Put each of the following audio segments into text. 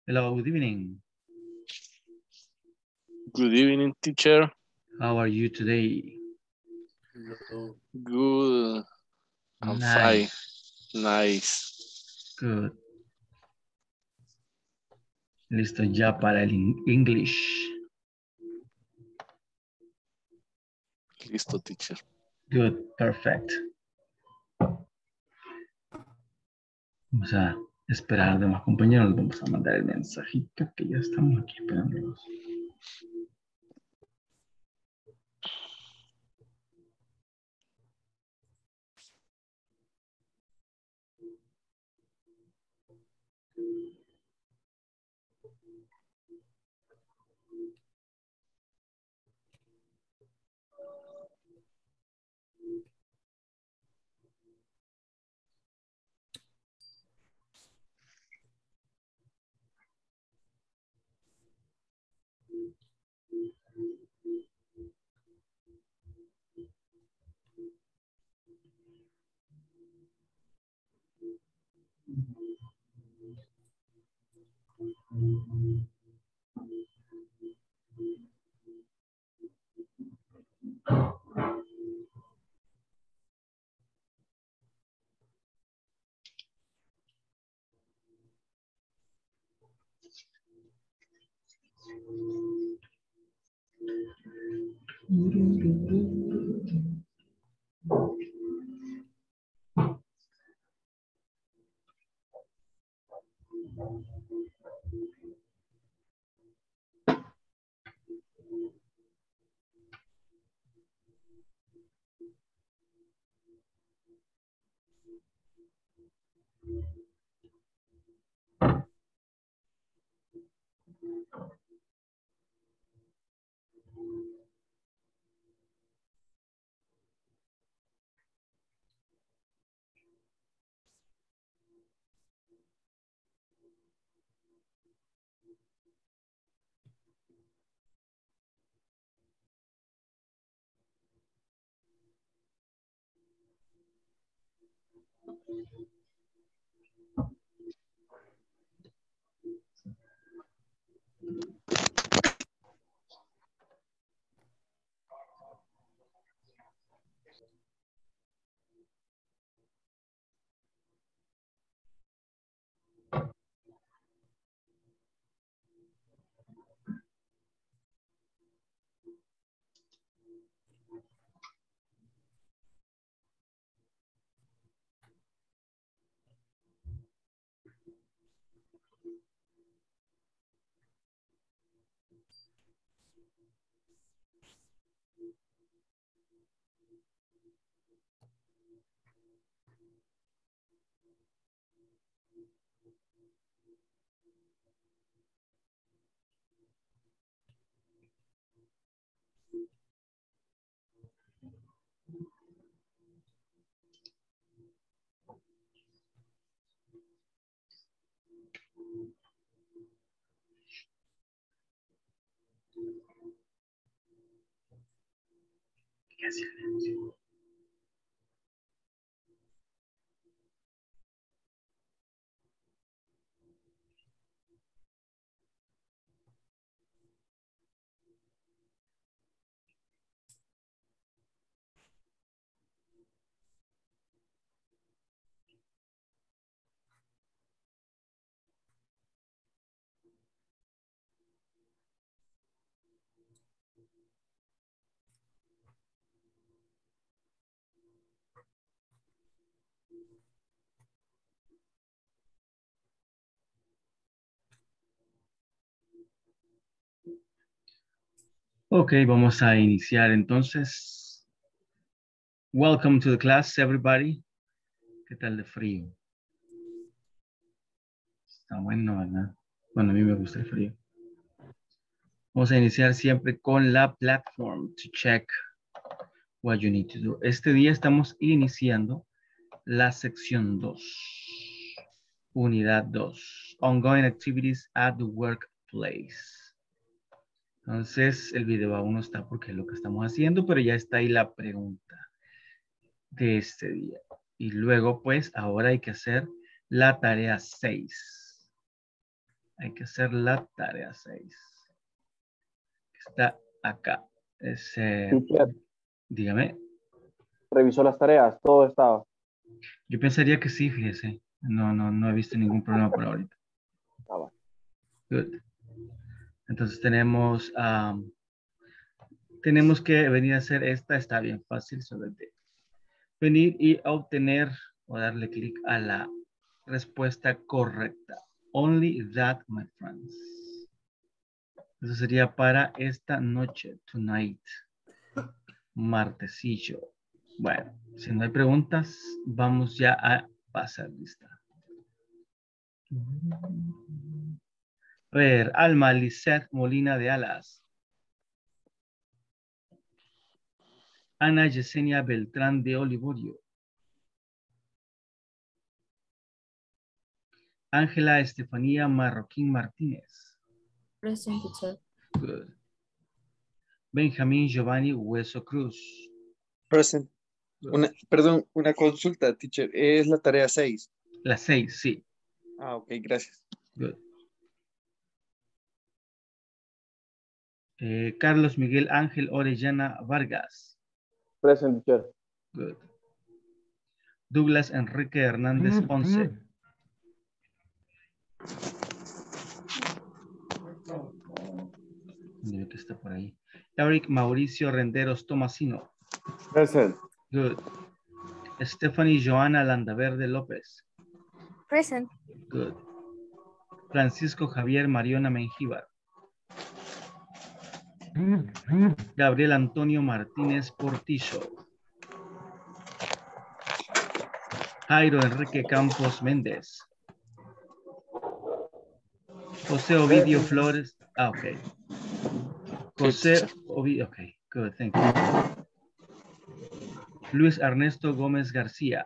Hello, good evening. Good evening, teacher. How are you today? Good. I'm fine. Nice. Nice. Good. Listo ya para el English. Listo, teacher. Good, perfect. Vamos a esperar a demás compañeros. Vamos a mandar el mensajito que ya estamos aquí esperándolos. Ok, vamos a iniciar entonces. Welcome to the class, everybody. ¿Qué tal de frío? Está bueno, ¿verdad? Bueno, a mí me gusta el frío. Vamos a iniciar siempre con la platform to check what you need to do. Este día estamos iniciando la sección 2. Unidad 2. Ongoing activities at the workplace. Entonces, el video aún no está porque es lo que estamos haciendo, pero ya está ahí la pregunta de este día. Y luego, pues, ahora hay que hacer la tarea 6. Hay que hacer la tarea 6. Está acá. Teacher, Dígame. revisó las tareas, todo estaba. Yo pensaría que sí, fíjese. No he visto ningún problema por ahorita. Estaba. Good. Entonces tenemos que venir a hacer esta. Está bien fácil. Solo de venir y obtener o darle clic a la respuesta correcta. Only that, my friends. Eso sería para esta noche, tonight. Martesillo. Bueno, si no hay preguntas, vamos ya a pasar lista. A ver, Alma Lisette Molina de Alas. Ana Yesenia Beltrán de Olivorio. Ángela Estefanía Marroquín Martínez. Present, teacher. Good. Benjamín Giovanni Hueso Cruz. Present. Good. Perdón, una consulta, teacher. Es la tarea 6. La 6, sí. Ah, ok, gracias. Good. Carlos Miguel Ángel Orellana Vargas. Present, teacher. Good. Douglas Enrique Hernández Ponce. Debe que está por ahí. Eric Mauricio Renderos Tomasino. Present. Good. Stephanie Joana Landaverde López. Present. Good. Francisco Javier Mariona Mengíbar. Gabriel Antonio Martínez Portillo. Jairo Enrique Campos Méndez. José Ovidio Flores. Ah, ok. José Ovidio. Ok, good, thank you. Luis Ernesto Gómez García.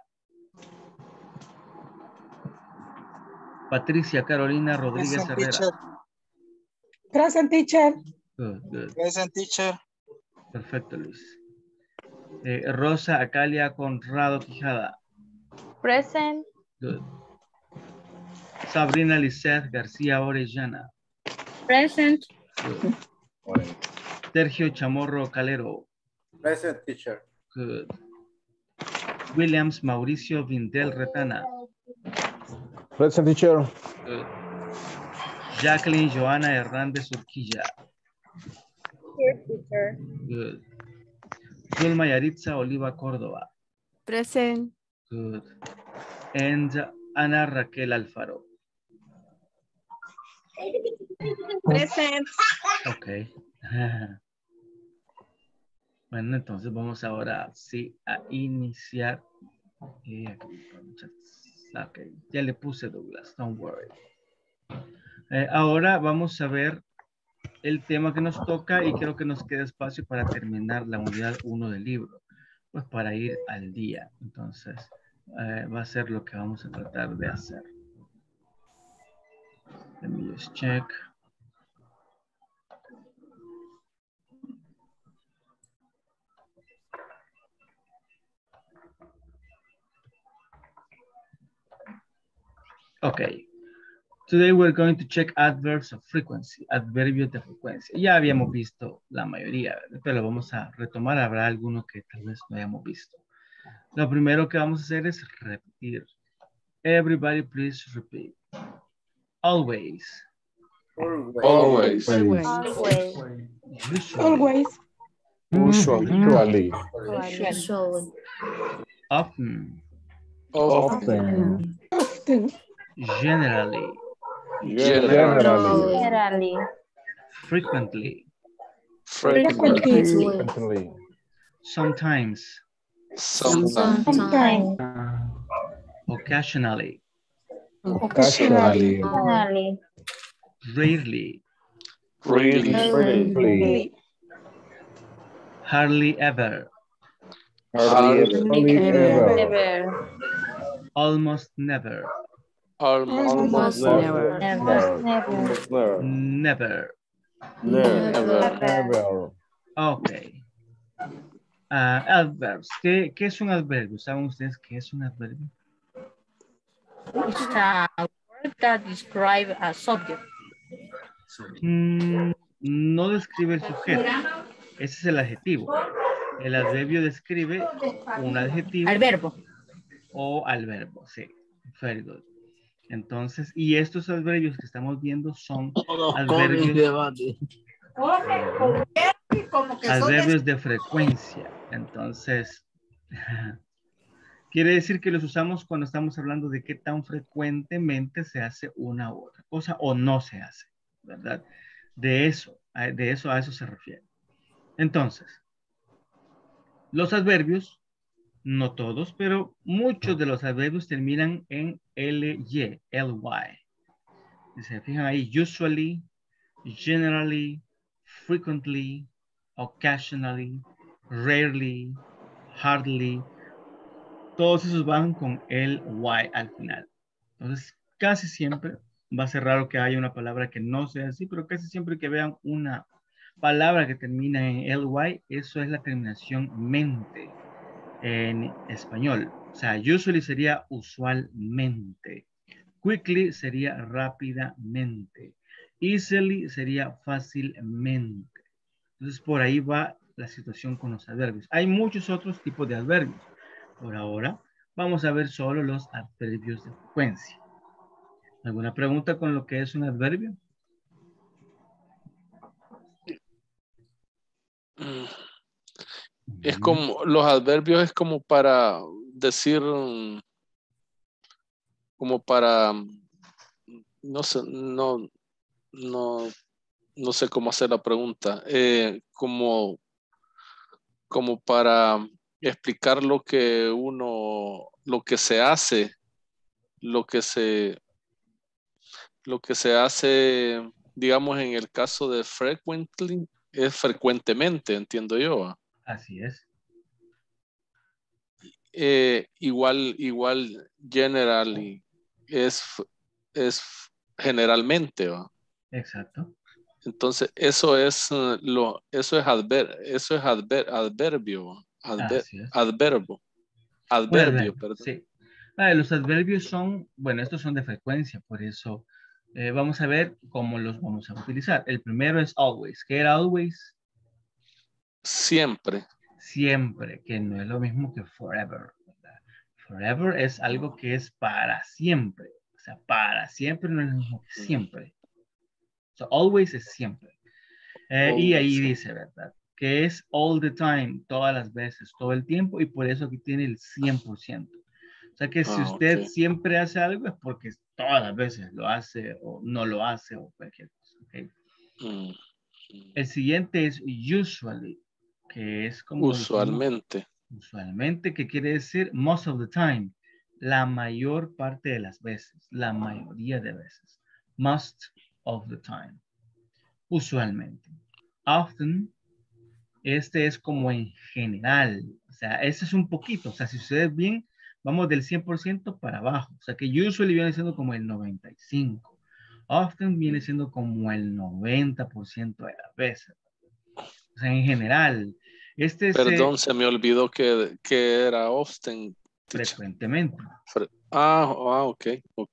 Patricia Carolina Rodríguez Present, Herrera. teacher. Present, teacher. Good, good. Present, teacher. Perfecto, Luis. Rosa Acalia Conrado Quijada. Present. Good. Sabrina Lisset García Orellana. Present. Good. Sergio Chamorro Calero. Present, teacher. Good. Williams Mauricio Vindel Retana. Present, teacher. Good. Jacqueline Joana Hernández Urquilla. Here, teacher. Good. Zulma Yaritza Oliva Córdoba. Present. Good. And Ana Raquel Alfaro. Present. Ok. Bueno, entonces vamos ahora sí a iniciar. Ok, ya le puse Douglas, don't worry. Ahora vamos a ver el tema que nos toca y creo que nos queda espacio para terminar la unidad 1 del libro. Pues para ir al día. Entonces, va a ser lo que vamos a tratar de hacer. Let me just check. Okay. Today we're going to check adverbs of frequency, adverbios de frecuencia. Ya habíamos visto la mayoría, pero lo vamos a retomar. Habrá alguno que tal vez no hayamos visto. Lo primero que vamos a hacer es repetir. Everybody please repeat. Always. Always. Always. Always. Usually. Usually. Often. Often. Often. Generally. Generally. Frequently. Frequently. Frequently. Sometimes. Sometimes. Occasionally. Occasionally. Rarely. Frequently. Hardly ever. Hardly ever. Never. Almost never. Almost Never. Never. Never. Ok. Adverbs. ¿Qué es un adverbio? ¿Saben ustedes qué es un adverbio? It's a word that describes a subject. No describe el sujeto. Ese es el adjetivo. El adverbio describe un adjetivo. Al verbo. O al verbo, sí. Very good. Entonces, y estos adverbios que estamos viendo son adverbios de frecuencia. Entonces, quiere decir que los usamos cuando estamos hablando de qué tan frecuentemente se hace una u otra cosa o no se hace, ¿verdad? De eso a eso se refiere. Entonces, los adverbios, no todos, pero muchos de los adverbios terminan en ly, ly. Se fijan ahí, usually, generally, frequently, occasionally, rarely, hardly. Todos esos van con el y al final. Entonces, casi siempre va a ser raro que haya una palabra que no sea así, pero casi siempre que vean una palabra que termina en ly, eso es la terminación mente en español. O sea, usually sería usualmente. Quickly sería rápidamente. Easily sería fácilmente. Entonces, por ahí va la situación con los adverbios. Hay muchos otros tipos de adverbios. Por ahora, vamos a ver solo los adverbios de frecuencia. ¿Alguna pregunta con lo que es un adverbio? Es como, los adverbios es como para decir, como para, no sé, no sé cómo hacer la pregunta, como para explicar lo que se hace, lo que se hace, digamos, en el caso de frequently, es frecuentemente, entiendo yo. Así es. Igual generally es generalmente, ¿va? Exacto. Entonces eso es adverbio, Así es. adverbio, perdón. Sí. Los adverbios son, bueno, estos son de frecuencia, por eso vamos a ver cómo los vamos a utilizar. El primero es always. ¿Qué era always? Siempre. Siempre, que no es lo mismo que forever, ¿verdad? Forever es algo que es para siempre. O sea, para siempre no es lo mismo que siempre. So, always es siempre. Y ahí dice, ¿verdad? Que es all the time, todas las veces, todo el tiempo, y por eso aquí tiene el 100%. O sea que si usted siempre hace algo es porque todas las veces lo hace o no lo hace o cualquier cosa. ¿Okay? El siguiente es usually, que es como usualmente. Usualmente, que quiere decir most of the time, la mayor parte de las veces, la mayoría de veces. Most of the time. Usualmente. Often, este es como en general. O sea, ese es un poquito. O sea, si ustedes ven, vamos del 100% para abajo. O sea, que usually viene siendo como el 95%. Often viene siendo como el 90% de las veces. O sea, en general. Perdón, se me olvidó que era often. Frecuentemente. Ok.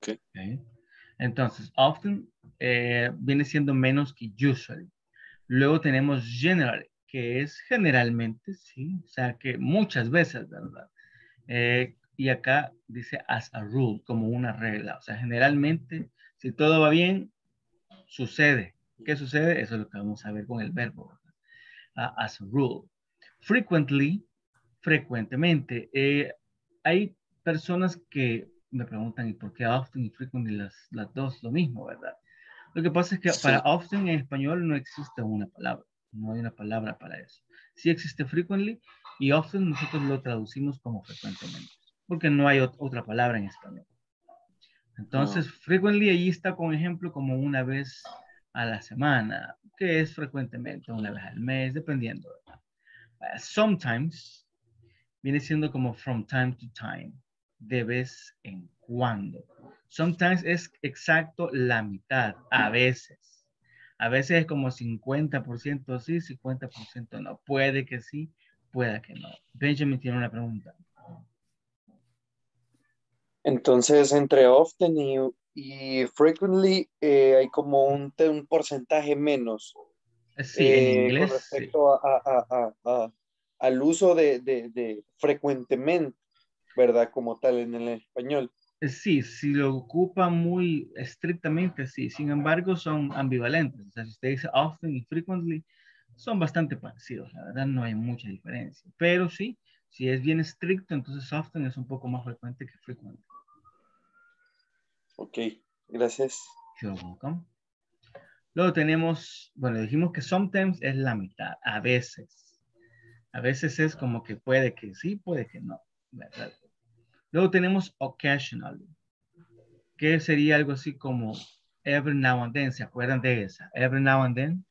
Entonces, often viene siendo menos que usually. Luego tenemos generally, que es generalmente, sí, o sea que muchas veces, ¿verdad? Y acá dice as a rule, como una regla. O sea, generalmente, si todo va bien, sucede. ¿Qué sucede? Eso es lo que vamos a ver con el verbo, ¿verdad? As a rule. Frequently, frecuentemente. Hay personas que me preguntan, ¿y por qué often y frequently las dos lo mismo, verdad? Lo que pasa es que para often en español no existe una palabra. No hay una palabra para eso. Sí existe frequently y often nosotros lo traducimos como frecuentemente. Porque no hay otra palabra en español. Entonces, frequently ahí está con ejemplo como una vez a la semana, que es frecuentemente, una vez al mes, dependiendo, ¿verdad? Sometimes viene siendo como from time to time, de vez en cuando. Sometimes es exacto la mitad, a veces. A veces es como 50% sí, 50% no. Puede que sí, puede que no. Benjamin tiene una pregunta. Entonces, entre often Y frequently hay como un porcentaje menos Sí, en con inglés, sí. respecto al uso de frecuentemente, ¿verdad? Como tal en el español. Sí, si lo ocupa muy estrictamente, sí. Sin embargo, son ambivalentes. O sea, si usted dice often y frequently, son bastante parecidos. La verdad, no hay mucha diferencia. Pero sí, si es bien estricto, entonces often es un poco más frecuente que frequent. Ok, gracias. You're welcome. Luego tenemos, bueno, dijimos que sometimes es la mitad, a veces. A veces es como que puede que sí, puede que no, ¿verdad? Luego tenemos occasionally, que sería algo así como every now and then. ¿Se acuerdan de esa? Every now and then.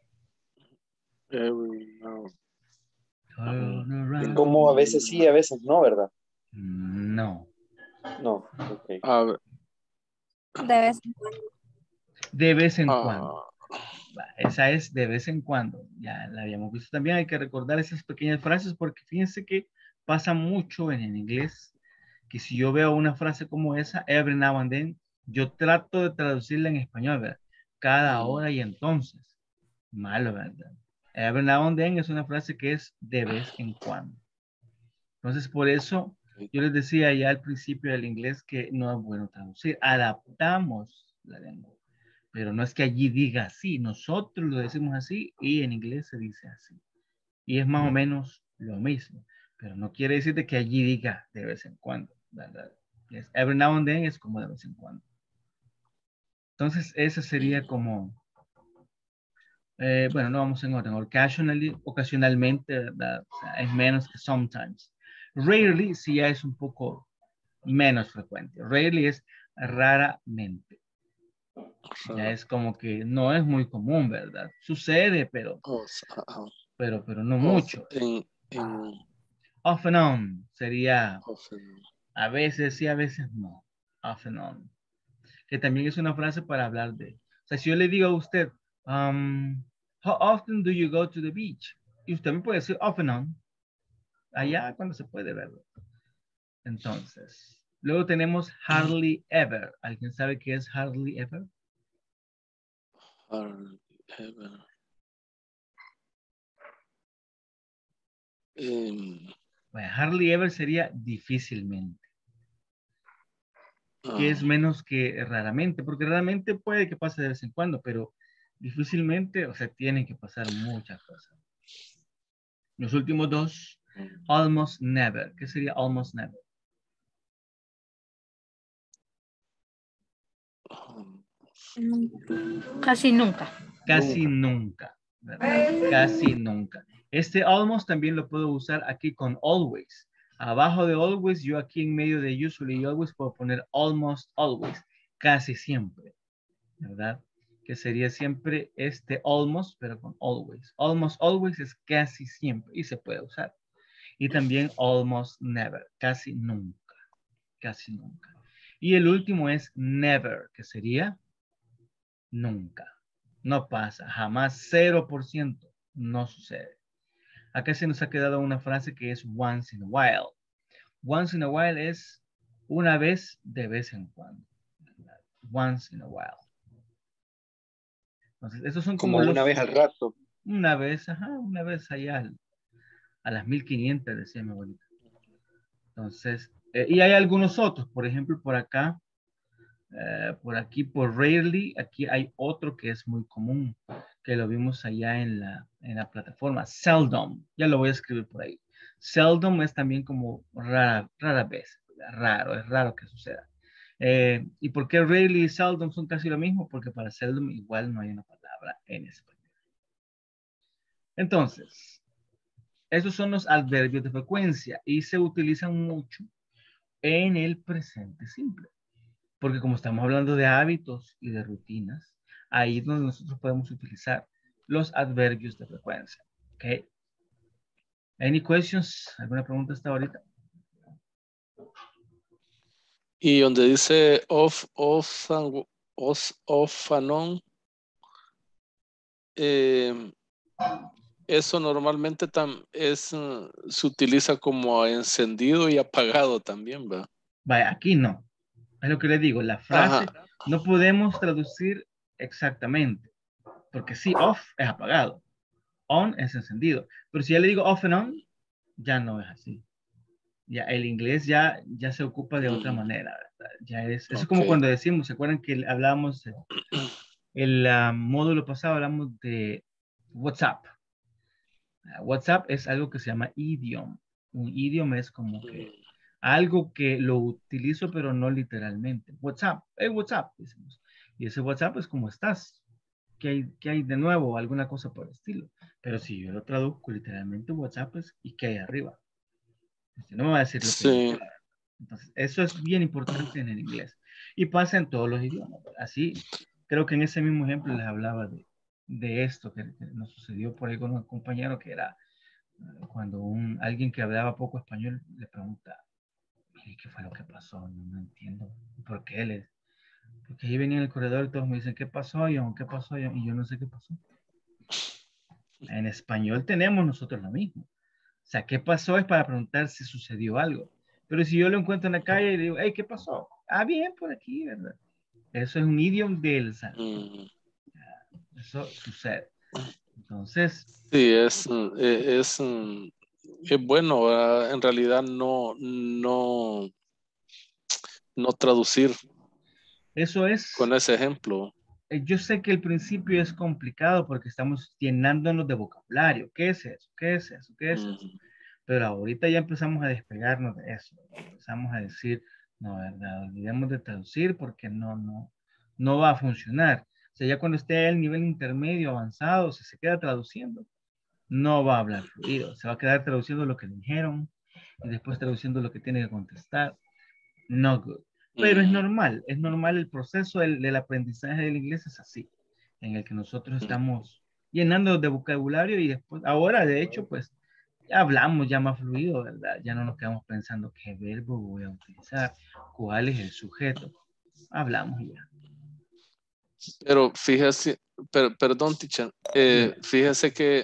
Every now. Turn Es around. como a veces sí, a veces no, ¿verdad? No. No, ok. A ver, De vez en cuando. De vez en cuando. Esa es de vez en cuando. Ya la habíamos visto también. Hay que recordar esas pequeñas frases porque fíjense que pasa mucho en el inglés. Que si yo veo una frase como esa, every now and then, yo trato de traducirla en español, ¿verdad? Cada hora y entonces. Malo, ¿verdad? Every now and then es una frase que es de vez en cuando. Entonces, por eso yo les decía ya al principio del inglés que no es bueno traducir. Adaptamos la lengua. Pero no es que allí diga así. Nosotros lo decimos así y en inglés se dice así. Y es más o menos lo mismo. Pero no quiere decir de que allí diga de vez en cuando, ¿verdad? Every now and then es como de vez en cuando. Entonces, ese sería como, bueno, no vamos en orden. Occasionally, ocasionalmente, ¿verdad? O sea, es menos que sometimes. Rarely sí ya es un poco menos frecuente. Rarely es raramente. Ya es como que no es muy común, ¿verdad? Sucede, pero no mucho. Off and on sería a veces sí, a veces no. Off and on. Que también es una frase para hablar de. O sea, si yo le digo a usted, how often do you go to the beach? Y usted me puede decir off and on. Allá cuando se puede verlo. Entonces, luego tenemos hardly ever. ¿Alguien sabe qué es hardly ever? hardly ever. Bueno, hardly ever sería difícilmente. Que es menos que raramente, porque raramente puede que pase de vez en cuando, pero difícilmente, o sea, tienen que pasar muchas cosas. Los últimos dos, almost never. ¿Qué sería almost never? Casi nunca. Casi nunca, ¿verdad? Casi nunca. Este almost también lo puedo usar aquí con always. Abajo de always, yo aquí en medio de usually y always puedo poner almost always. Casi siempre, ¿verdad? Que sería siempre este almost, pero con always. Almost always es casi siempre y se puede usar. Y también almost never, casi nunca, casi nunca. Y el último es never, que sería nunca. No pasa, jamás, 0%, no sucede. Acá se nos ha quedado una frase que es once in a while. Once in a while es una vez de vez en cuando. Once in a while. Entonces, esos son como una vez al rato. Una vez, una vez allá a las 1500, decía mi abuelita. Entonces, y hay algunos otros, por ejemplo, por acá, por aquí, por rarely, aquí hay otro que es muy común, que lo vimos allá en la plataforma, seldom, ya lo voy a escribir por ahí. Seldom es también como rara vez, raro, es raro que suceda. ¿Y por qué rarely y seldom son casi lo mismo? Porque para seldom igual no hay una palabra en español. Entonces, esos son los adverbios de frecuencia y se utilizan mucho en el presente simple. Porque como estamos hablando de hábitos y de rutinas, ahí es donde nosotros podemos utilizar los adverbios de frecuencia. ¿Ok? Any questions? ¿Alguna pregunta hasta ahorita? Y donde dice off and on, eso normalmente se utiliza como encendido y apagado también, ¿va? Vaya, aquí no. Es lo que le digo, la frase Ajá. no podemos traducir exactamente, porque sí, off es apagado, on es encendido, pero si ya le digo off and on, ya no es así. Ya el inglés ya se ocupa de otra manera, ¿verdad? Ya eso es como Ok. cuando decimos, ¿se acuerdan que hablábamos el módulo pasado, hablamos de WhatsApp? WhatsApp es algo que se llama idiom. Un idioma es como que algo que lo utilizo, pero no literalmente. WhatsApp, hey, WhatsApp, decimos. Y ese WhatsApp es como estás. Qué hay de nuevo? Alguna cosa por el estilo. Pero si yo lo traduzco literalmente, WhatsApp es ¿y qué hay arriba? Usted no me va a decir lo que hay Sí. arriba. Entonces, eso es bien importante en el inglés. Y pasa en todos los idiomas. Así, creo que en ese mismo ejemplo les hablaba de esto que nos sucedió por ahí con un compañero que era cuando alguien que hablaba poco español le pregunta, "Mire, ¿qué fue lo que pasó? No entiendo. ¿Por qué él es? Porque ahí venía en el corredor y todos me dicen, ¿qué pasó, John? ¿Qué pasó, John? Y yo no sé qué pasó. En español tenemos nosotros lo mismo. O sea, ¿qué pasó? Es para preguntar si sucedió algo. Pero si yo lo encuentro en la calle y le digo, hey, ¿qué pasó? Ah, bien, por aquí, ¿verdad? Eso es un idioma del Salvador. Mm. Eso sucede. Entonces, Sí, es bueno, ¿verdad? En realidad no traducir eso es, con ese ejemplo. yo sé que el principio es complicado porque estamos llenándonos de vocabulario. ¿Qué es eso? ¿Qué es eso? ¿Qué es eso? Mm. Pero ahorita ya empezamos a despegarnos de eso. Empezamos a decir, no, ¿verdad? Olvidemos de traducir porque no va a funcionar. O sea, ya cuando esté al nivel intermedio avanzado, si se queda traduciendo, no va a hablar fluido. Se va a quedar traduciendo lo que le dijeron y después traduciendo lo que tiene que contestar. No good. Pero Mm. es normal el proceso del aprendizaje del inglés es así, en el que nosotros estamos llenando de vocabulario y después, ahora de hecho, pues ya hablamos ya más fluido, ¿verdad? Ya no nos quedamos pensando qué verbo voy a utilizar, cuál es el sujeto. Hablamos y ya. Pero fíjese, perdón, teacher, Dígame. fíjese que,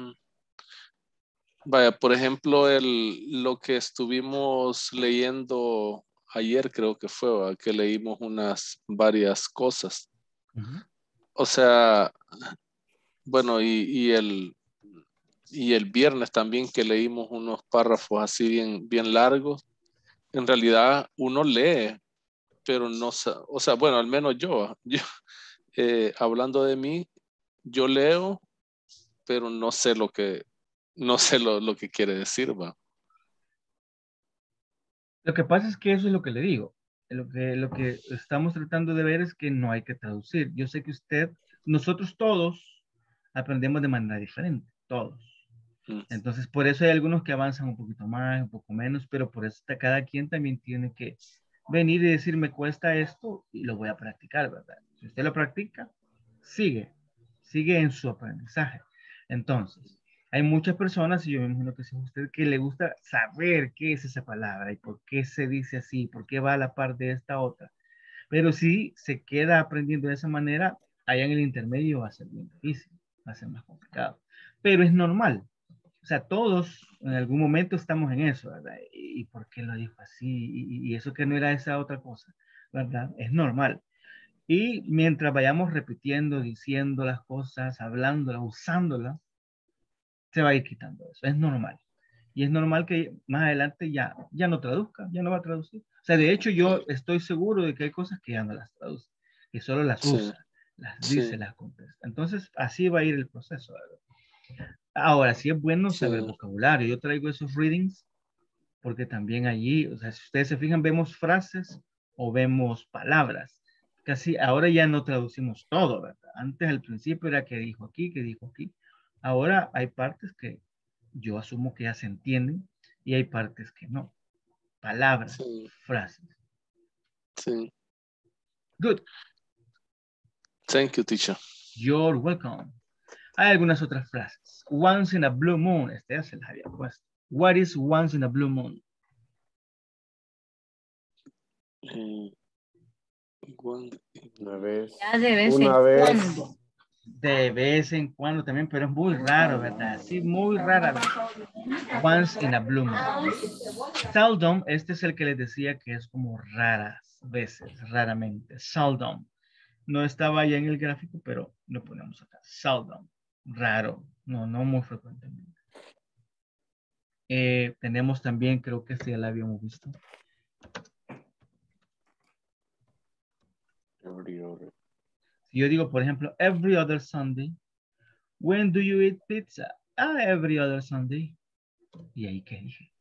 vaya, por ejemplo, lo que estuvimos leyendo ayer, creo que fue, ¿va? Que leímos varias cosas. Ujú. O sea, bueno, y el viernes también que leímos unos párrafos así bien largos. En realidad uno lee, pero no, o sea, bueno, al menos yo hablando de mí, yo leo, pero no sé lo que quiere decir, va. Lo que pasa es que eso es lo que le digo. Lo que estamos tratando de ver es que no hay que traducir. Yo sé que nosotros todos aprendemos de manera diferente, todos. Mm. Entonces, por eso hay algunos que avanzan un poquito más, un poco menos, pero por eso cada quien también tiene que venir y decir, me cuesta esto y lo voy a practicar, ¿verdad? Si usted lo practica, sigue en su aprendizaje. Entonces, hay muchas personas, y yo me imagino que es usted, que le gusta saber qué es esa palabra y por qué se dice así, por qué va a la par de esta otra. Pero si se queda aprendiendo de esa manera, allá en el intermedio va a ser bien difícil, va a ser más complicado. Pero es normal. O sea, todos en algún momento estamos en eso, ¿verdad? ¿Y por qué lo dijo así? Y eso que no era esa otra cosa, ¿verdad? Es normal. Y mientras vayamos repitiendo, diciendo las cosas, hablándolas, usándolas, se va a ir quitando eso. Es normal. Y es normal que más adelante ya no traduzca, ya no va a traducir. O sea, de hecho yo estoy seguro de que hay cosas que ya no las traduce, que solo las Sí, usa, las dice, sí, las contesta. Entonces, así va a ir el proceso, ¿verdad? Ahora, sí es bueno saber sí, vocabulario. Yo traigo esos readings porque también allí, o sea, si ustedes se fijan, vemos frases o vemos palabras. Casi ahora ya no traducimos todo, ¿verdad? Antes al principio era que dijo aquí, que dijo aquí. Ahora hay partes que yo asumo que ya se entienden y hay partes que no. Palabras, sí, frases. sí. Good. Thank you, teacher. You're welcome. Hay algunas otras frases. Once in a blue moon. Este ya se las había puesto. What is once in a blue moon? Eh, one- Una vez. Ya de vez en Una vez. cuando. De vez en cuando también, pero es muy raro, ¿verdad? Sí, muy rara vez. Once in a blue moon. Seldom, este es el que les decía que es como raras veces, raramente. Seldom. No estaba ya en el gráfico, pero lo ponemos acá. Seldom. Raro. No, no muy frecuentemente. Tenemos también, creo que este ya la habíamos visto. Si yo digo, por ejemplo, every other Sunday. When do you eat pizza? Ah, every other Sunday. ¿Y ahí qué dije?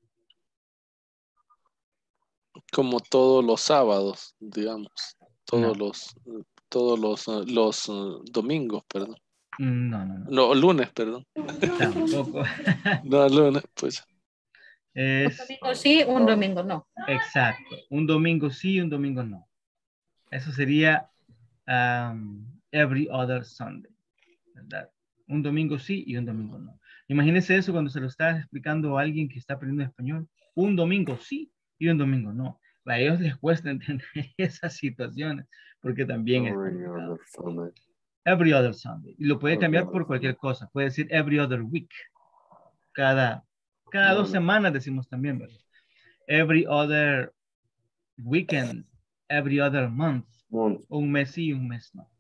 Como todos los sábados, digamos. No. Todos los domingos, perdón. No. No, lunes, perdón. Tampoco. No, lunes, pues. Es, Un domingo sí, un domingo no. exacto. Un domingo sí, un domingo no. Eso sería every other Sunday, ¿verdad? Un domingo sí y un domingo no. Imagínense eso cuando se lo está explicando a alguien que está aprendiendo español. Un domingo sí y un domingo no. A ellos les cuesta entender esas situaciones porque también es complicado. Every other Sunday. Y lo puede cambiar por cualquier cosa. Puede decir every other week. Cada 2 semanas decimos también, ¿verdad? Every other weekend. Every other month. Un mes sí y un mes no.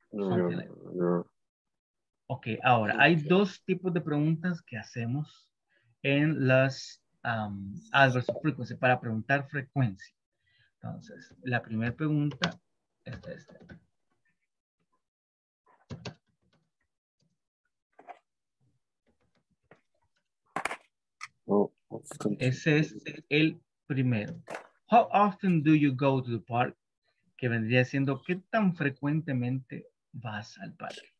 Ok, ahora, hay dos tipos de preguntas que hacemos en las adverse of frequency para preguntar frecuencia. Entonces, la primera pregunta es esta. Ese es el primero. How often do you go to the park? Que vendría siendo, ¿qué tan frecuentemente vas al parque?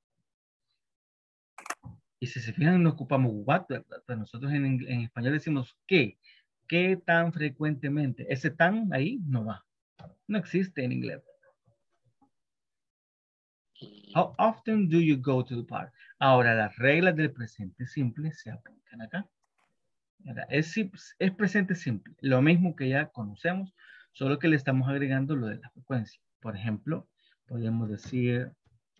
Y si se fijan, no ocupamos what, ¿verdad? Pero nosotros en español decimos ¿qué? ¿Qué tan frecuentemente? Ese tan ahí no va. No existe en inglés. How often do you go to the park? Ahora, las reglas del presente simple se aplican acá. Es presente simple. Lo mismo que ya conocemos, solo que le estamos agregando lo de la frecuencia. Por ejemplo, podemos decir...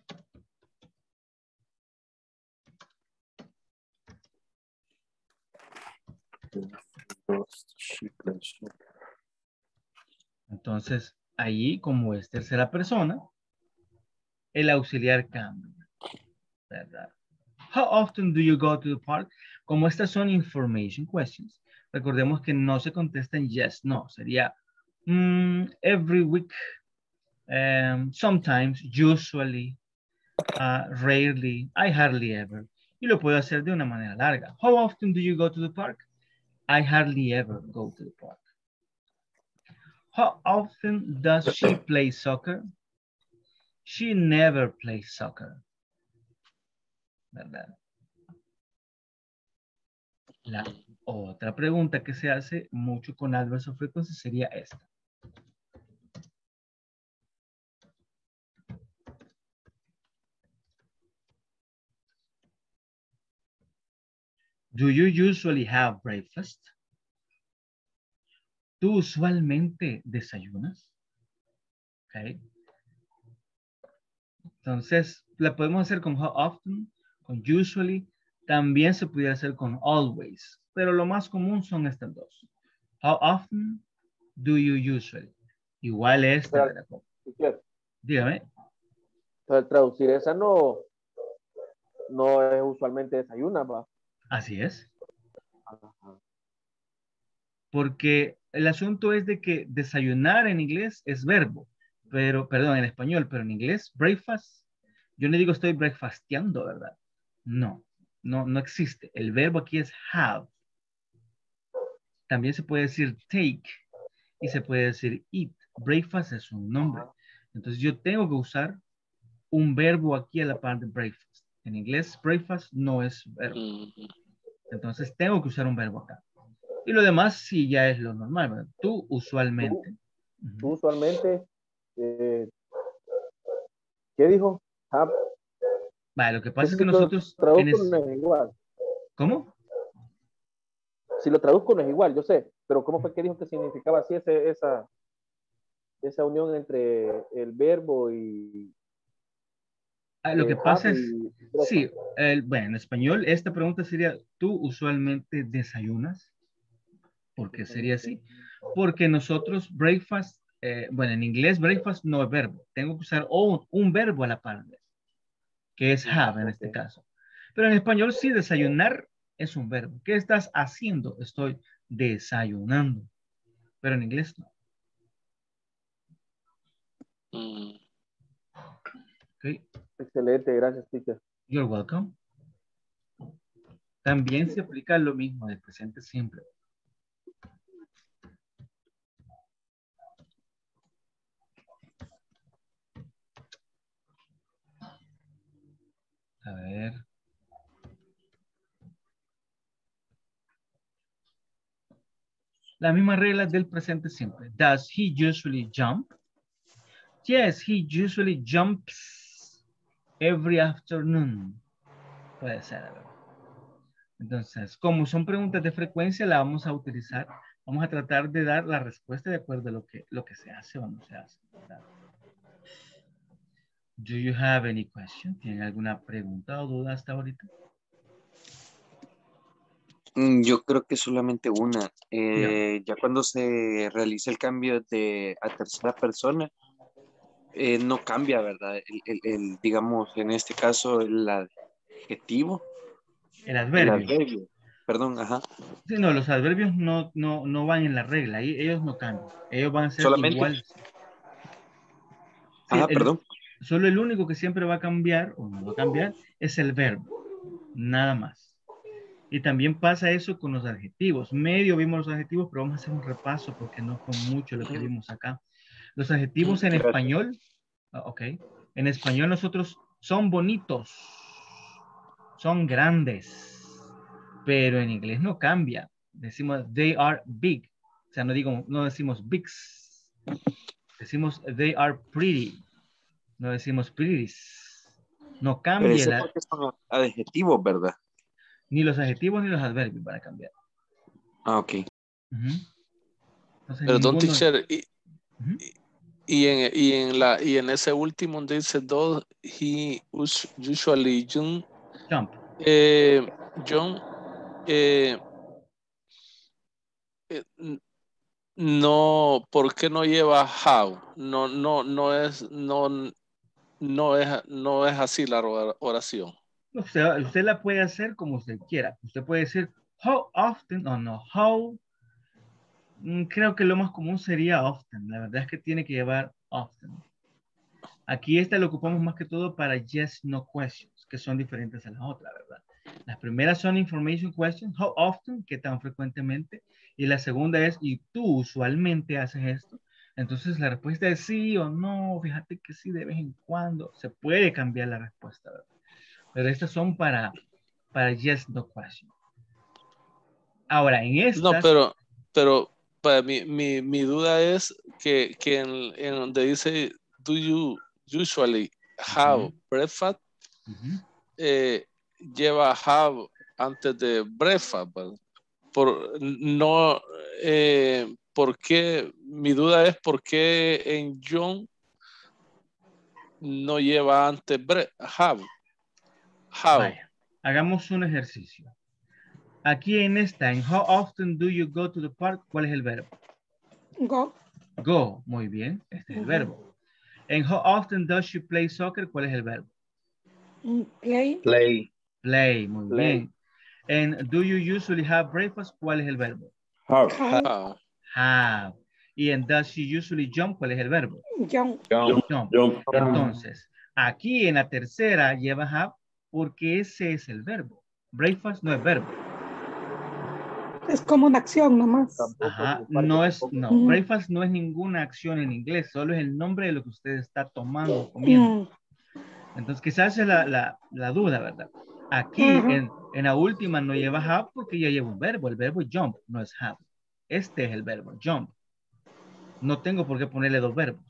Entonces, ahí como es tercera persona, el auxiliar cambia, ¿verdad? How often do you go to the park? Como estas son information questions, recordemos que no se contestan yes, no. Sería every week, sometimes, usually, rarely, I hardly ever. Y lo puedo hacer de una manera larga. How often do you go to the park? I hardly ever go to the park. How often does she play soccer? She never plays soccer. ¿Verdad? La otra pregunta que se hace mucho con adverse of frequency sería esta. Do you usually have breakfast? ¿Tú usualmente desayunas? Okay. Entonces, la podemos hacer con how often, con usually. También se pudiera hacer con always. Pero lo más común son estas dos. How often do you usually? Igual esta de la copa. Dígame. Al traducir esa no es usualmente desayuna, ¿va? Así es. Porque el asunto es de que desayunar en inglés es verbo, pero, perdón, en español, pero en inglés, breakfast, yo no digo estoy breakfasteando, ¿verdad? No existe. El verbo aquí es have. También se puede decir take y se puede decir eat. Breakfast es un nombre. Entonces yo tengo que usar un verbo aquí a la parte de breakfast. En inglés, breakfast no es verbo. Entonces tengo que usar un verbo acá. Y lo demás sí ya es lo normal, ¿verdad? Tú usualmente. Tú usualmente, ¿qué dijo? Have. Vale, lo que pasa es que Si nosotros... lo traduzco no es igual. ¿Cómo? Si lo traduzco no es igual, yo sé, pero ¿cómo fue que dijo que significaba así esa unión entre el verbo y Lo que pasa have es, y- sí, bueno, en español esta pregunta sería, ¿tú usualmente desayunas? ¿Por qué sería así? Porque nosotros breakfast, bueno, en inglés breakfast no es verbo. Tengo que usar un verbo a la par, que es have en este Ok. caso. Pero en español sí, desayunar es un verbo. ¿Qué estás haciendo? Estoy desayunando. Pero en inglés no. Mm. Okay. Excelente, gracias, teacher. You're welcome. También se aplica lo mismo del presente simple. A ver. La misma regla del presente simple. Does he usually jump? Yes, he usually jumps every afternoon. Puede ser, a ver. Entonces, como son preguntas de frecuencia, la vamos a utilizar. Vamos a tratar de dar la respuesta de acuerdo a lo que se hace o no se hace, ¿verdad? Do you have any question? ¿Tienen alguna pregunta o duda hasta ahorita? Yo creo que solamente una. Yeah. Ya cuando se realiza el cambio de a tercera persona, no cambia, ¿verdad? Digamos, en este caso, el adjetivo, El el adverbio. adverbio. Perdón, ajá. Sí, no, los adverbios no van en la regla. Ellos no cambian. Ellos van a ser Solamente, iguales. Sí, ajá, perdón. solo el único que siempre va a cambiar o no va a cambiar es el verbo. Nada más. Y también pasa eso con los adjetivos. Medio vimos los adjetivos, pero vamos a hacer un repaso porque no fue mucho lo que vimos acá. Los adjetivos en Gracias. español, ok. En español nosotros son bonitos, son grandes, pero en inglés no cambia. Decimos they are big. O sea, no decimos bigs. Decimos they are pretty. No decimos pretties. No Pero cambia ese porque son adjetivos, ¿verdad? ni los adjetivos ni los adverbios van a cambiar. Ah, ok. Ujú. Entonces, Perdón, ninguno. teacher, Ujú. y en ese último donde dice do he usually John, Jump. John, eh, no, ¿por qué no lleva how? No es así la oración. Usted la puede hacer como usted quiera. Usted puede decir how often o no. How. Creo que lo más común sería often. La verdad es que tiene que llevar often. Aquí esta lo ocupamos más que todo para yes, no questions, que son diferentes a las otras, ¿verdad? Las primeras son information questions, how often, qué tan frecuentemente, y la segunda es, ¿y tú usualmente haces esto? Entonces la respuesta es sí o no, fíjate que sí de vez en cuando, se puede cambiar la respuesta, ¿verdad? Pero estas son para yes, no question. Ahora, en No, estas, pero para mi duda es que en donde dice, do you usually have breakfast? Lleva have antes de breakfast, ¿verdad? ¿Por qué? Mi duda es por qué en John no lleva antes have. vaya, hagamos un ejercicio. Aquí en esta, en how often do you go to the park, ¿cuál es el verbo? Go. Go, muy bien, este es el verbo. En how often does she play soccer, ¿cuál es el verbo? Play. Play. Play, muy Play. bien. En do you usually have breakfast, ¿cuál es el verbo? Have. Have. Have. Y en does she usually jump, ¿cuál es el verbo? Jump. Jump. Jump. Entonces, aquí en la tercera lleva have porque ese es el verbo. Breakfast no es verbo. Es como una acción nomás. Tampoco, Ajá, parte no es, tampoco. no, breakfast no es ninguna acción en inglés, solo es el nombre de lo que usted está tomando o comiendo. Entonces, quizás es la duda, ¿verdad? Aquí, en la última no lleva have porque ya lleva un verbo. El verbo jump no es have. Este es el verbo, jump. No tengo por qué ponerle dos verbos.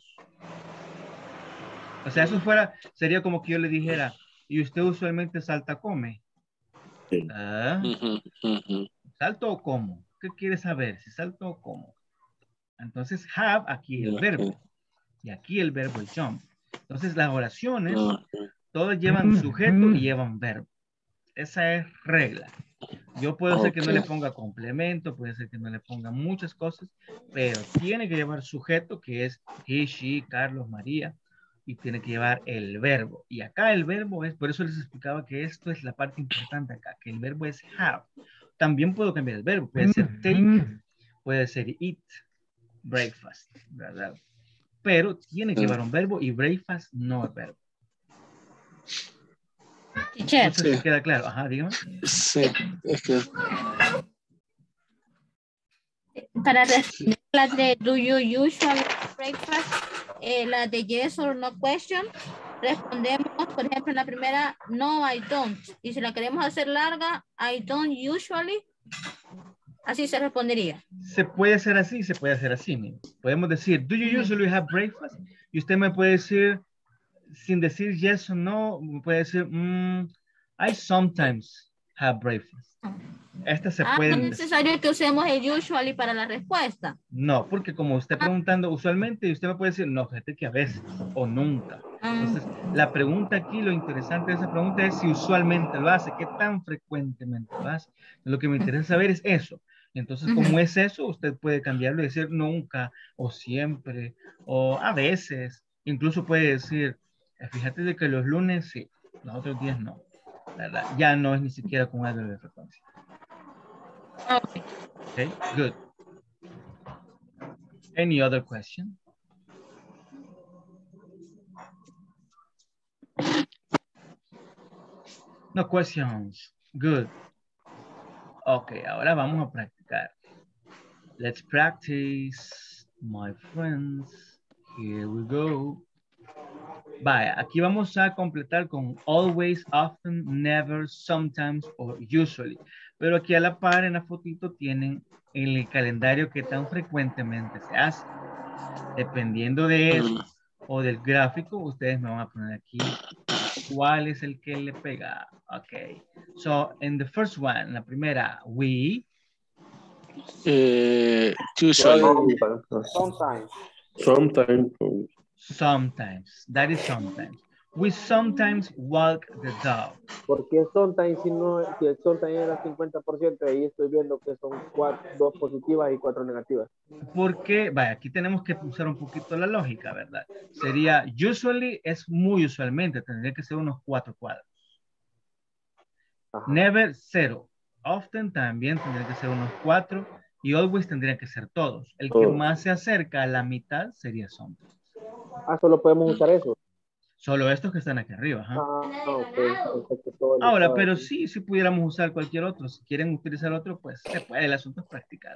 O sea, eso sería como que yo le dijera, ¿y usted usualmente salta come? ¿Ah? ¿Salto o como? ¿Qué quiere saber? Si salto o como. Entonces, have aquí el verbo. Y aquí el verbo es jump. Entonces, las oraciones Todos llevan sujeto y llevan verbo. Esa es regla. Yo puedo ser que no le ponga complemento, puede ser que no le ponga muchas cosas, pero tiene que llevar sujeto, que es he, she, Carlos, María, y tiene que llevar el verbo. Y acá el verbo es, por eso les explicaba que esto es la parte importante acá, que el verbo es have. También puedo cambiar el verbo, puede ser take, puede ser eat, breakfast, ¿verdad? Pero tiene que llevar un verbo y breakfast no es verbo. Teacher. Entonces, ¿se queda claro? Ajá, dígame. Sí, es que Para responder las de do you usually breakfast, las de yes or no question, respondemos, por ejemplo, en la primera, no, I don't. Y si la queremos hacer larga, I don't usually, así se respondería. Se puede hacer así, se puede hacer así. Mire. Podemos decir, do you usually have breakfast? Y usted me puede decir, sin decir yes o no, me puede decir, I sometimes have breakfast. Esta se puede. No es necesario que usemos el usually para la respuesta. No, porque como usted preguntando usualmente, y usted me puede decir, no, fíjate que a veces o nunca. Entonces, la pregunta aquí, lo interesante de esa pregunta es si usualmente lo hace, qué tan frecuentemente lo hace. Lo que me interesa saber es eso. Entonces, como es eso, usted puede cambiarlo y decir nunca, o siempre, o a veces. Incluso puede decir, fíjate de que los lunes sí, los otros días no. ¿Verdad? Ya no es ni siquiera con algo de frecuencia. Okay, good. Any other question? No questions. Good. Ok, ahora vamos a practicar. Let's practice, my friends. Here we go. Vaya, aquí vamos a completar con always, often, never, sometimes or usually. Pero aquí a la par en la fotito tienen el calendario que tan frecuentemente se hace. Dependiendo de eso o del gráfico, ustedes me van a poner aquí cuál es el que le pega. Ok. So, in the first one, la primera, we. usually. Sometimes. That is sometimes. We sometimes walk the dog. ¿Por qué sometimes si el sometimes era 50%? Ahí estoy viendo que son 2 positivas y 4 negativas. Porque, vaya, aquí tenemos que usar un poquito la lógica, ¿verdad? Sería, usually es muy usualmente, tendría que ser unos 4 cuadros. Ajá. Never, 0. Often también tendría que ser unos 4 y always tendría que ser todos. El que más se acerca a la mitad sería sometimes. Solo podemos usar eso. Solo estos que están aquí arriba. ¿Eh? Okay. Ahora, pero sí, si pudiéramos usar cualquier otro. Si quieren utilizar otro, pues se puede. El asunto es practicar.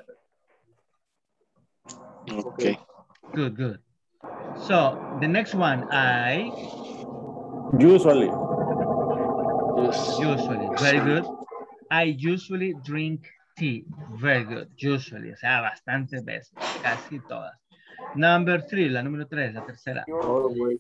Okay. Good, good. So, the next one, I. Usually. Usually, very good. I usually drink tea. Very good. Usually, o sea, bastantes veces. Casi todas. Number 3, la número 3, la tercera. Always.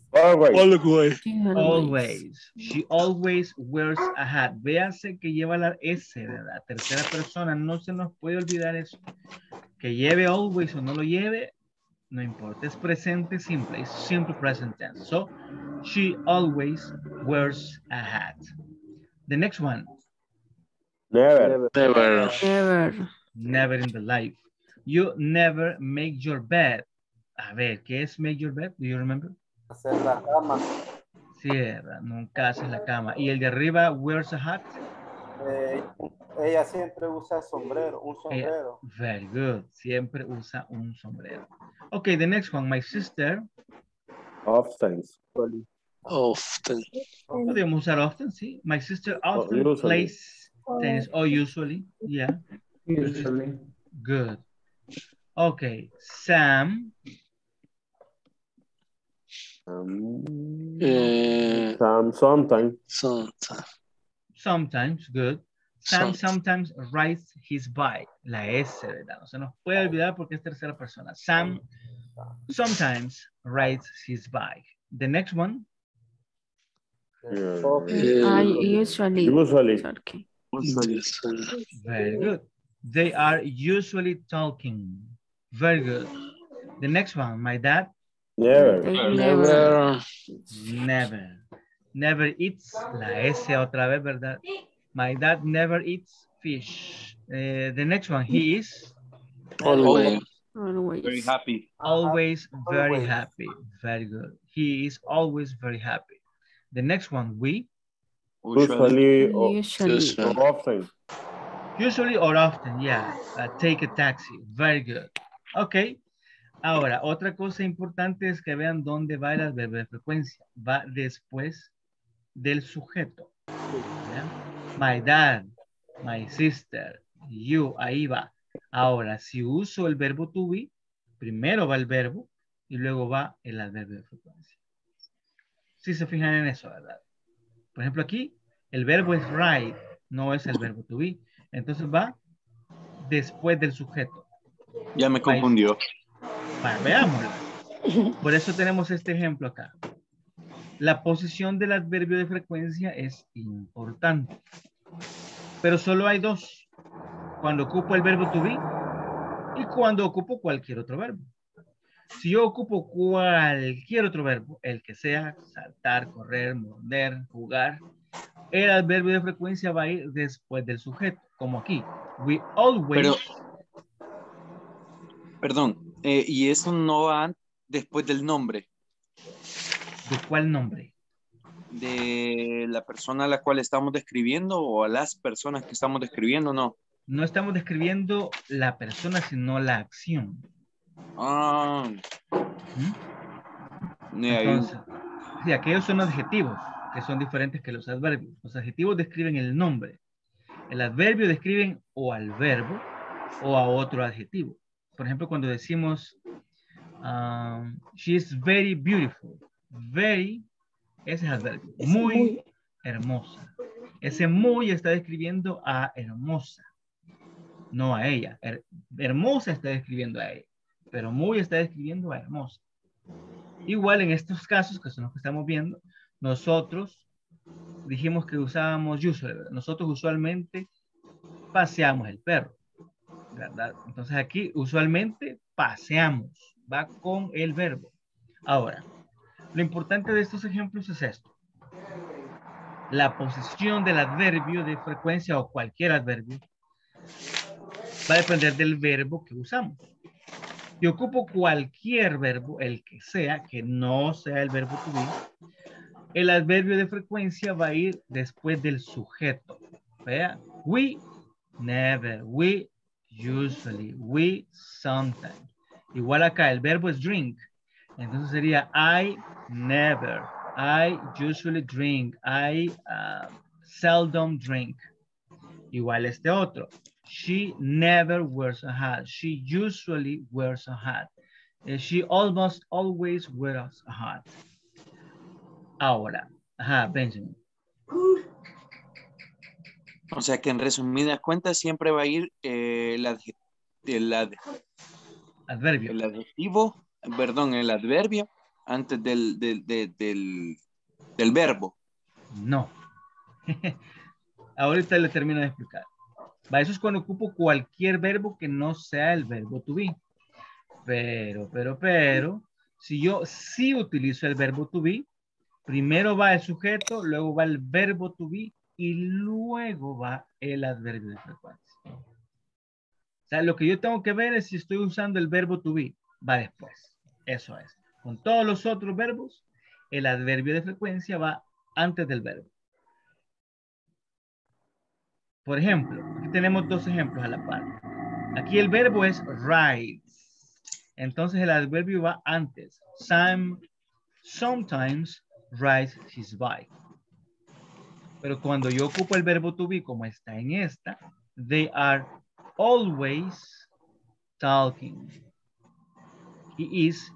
Always. She always wears a hat. Véase que lleva la S, ¿verdad? Tercera persona, no se nos puede olvidar eso. Que lleve always o no lo lleve, no importa. Es presente simple, es simple present tense. So, she always wears a hat. The next one. Never. Never in the life. You never make your bed. A ver, ¿qué es make your bed? Do you remember? Hacer la cama. Cierra, nunca haces la cama. ¿Y el de arriba, wears a hat? Ella siempre usa sombrero, un sombrero. Very good. Siempre usa un sombrero. Okay, the next one, my sister. Often. Podríamos usar often, sí. My sister often plays tennis. Or usually, yeah. Usually. Good. Okay, Sam. Sometimes. Sometimes, good. Sam sometimes rides his bike. La S, ¿verdad? No se nos puede olvidar porque es tercera persona. Sam sometimes rides his bike. The next one. Usually. Very good. They are usually talking. Very good. The next one, my dad. Never. Never eats, la S otra vez, ¿verdad? My dad never eats fish. The next one, he is Always. Very happy. always very Always. happy. Very good. He is always very happy. The next one, we Usually Usually. or often. usually or often, yeah. Take a taxi. Very good. Ok. Ahora, otra cosa importante es que vean dónde va el adverbio de frecuencia. Va después del sujeto. ¿Ya? My dad, my sister, you, ahí va. Ahora, si uso el verbo to be, primero va el verbo y luego va el adverbio de frecuencia. Si se fijan en eso, ¿verdad? Por ejemplo, aquí el verbo es write, no es el verbo to be. Entonces va después del sujeto. Ya me confundió. Bueno, veámoslo. Por eso tenemos este ejemplo acá. La posición del adverbio de frecuencia es importante. Pero solo hay dos. Cuando ocupo el verbo to be y cuando ocupo cualquier otro verbo. Si yo ocupo cualquier otro verbo, el que sea, saltar, correr, morder, jugar, el adverbio de frecuencia va a ir después del sujeto, como aquí. We always... Perdón, y eso no va después del nombre. ¿De cuál nombre? De la persona a la cual estamos describiendo o a las personas que estamos describiendo, no. No estamos describiendo la persona, sino la acción. Ah. Entonces, sí, aquellos son adjetivos, que son diferentes que los adverbios. Los adjetivos describen el nombre. El adverbio describen o al verbo o a otro adjetivo. Por ejemplo, cuando decimos, she is very beautiful. Very, ese es adverbio. Muy hermosa. Ese muy está describiendo a hermosa, no a ella. Hermosa está describiendo a ella, pero muy está describiendo a hermosa. Igual en estos casos, que son los que estamos viendo, nosotros dijimos que usábamos usually, ¿verdad? Nosotros usualmente paseamos el perro, ¿verdad? Entonces aquí usualmente paseamos, va con el verbo. Ahora, lo importante de estos ejemplos es esto. La posición del adverbio de frecuencia o cualquier adverbio va a depender del verbo que usamos. Si ocupo cualquier verbo, el que sea, que no sea el verbo to be, el adverbio de frecuencia va a ir después del sujeto. Vea, we never, we usually, we sometimes. Igual acá, el verbo es drink. Entonces sería I never, I usually drink, I seldom drink. Igual este otro. She never wears a hat. She usually wears a hat. She almost always wears a hat. Ahora, Benjamin. O sea que en resumidas cuentas siempre va a ir el adverbio antes del verbo. No. Ahorita le termino de explicar. Eso es cuando ocupo cualquier verbo que no sea el verbo to be. Pero, si yo sí utilizo el verbo to be, primero va el sujeto, luego va el verbo to be y luego va el adverbio de frecuencia. O sea, lo que yo tengo que ver es si estoy usando el verbo to be, va después. Eso es. Con todos los otros verbos, el adverbio de frecuencia va antes del verbo. Por ejemplo, aquí tenemos dos ejemplos a la par. Aquí el verbo es rides. Entonces el adverbio va antes. Sometimes rides his bike. Pero cuando yo ocupo el verbo to be como está en esta, they are always talking. He is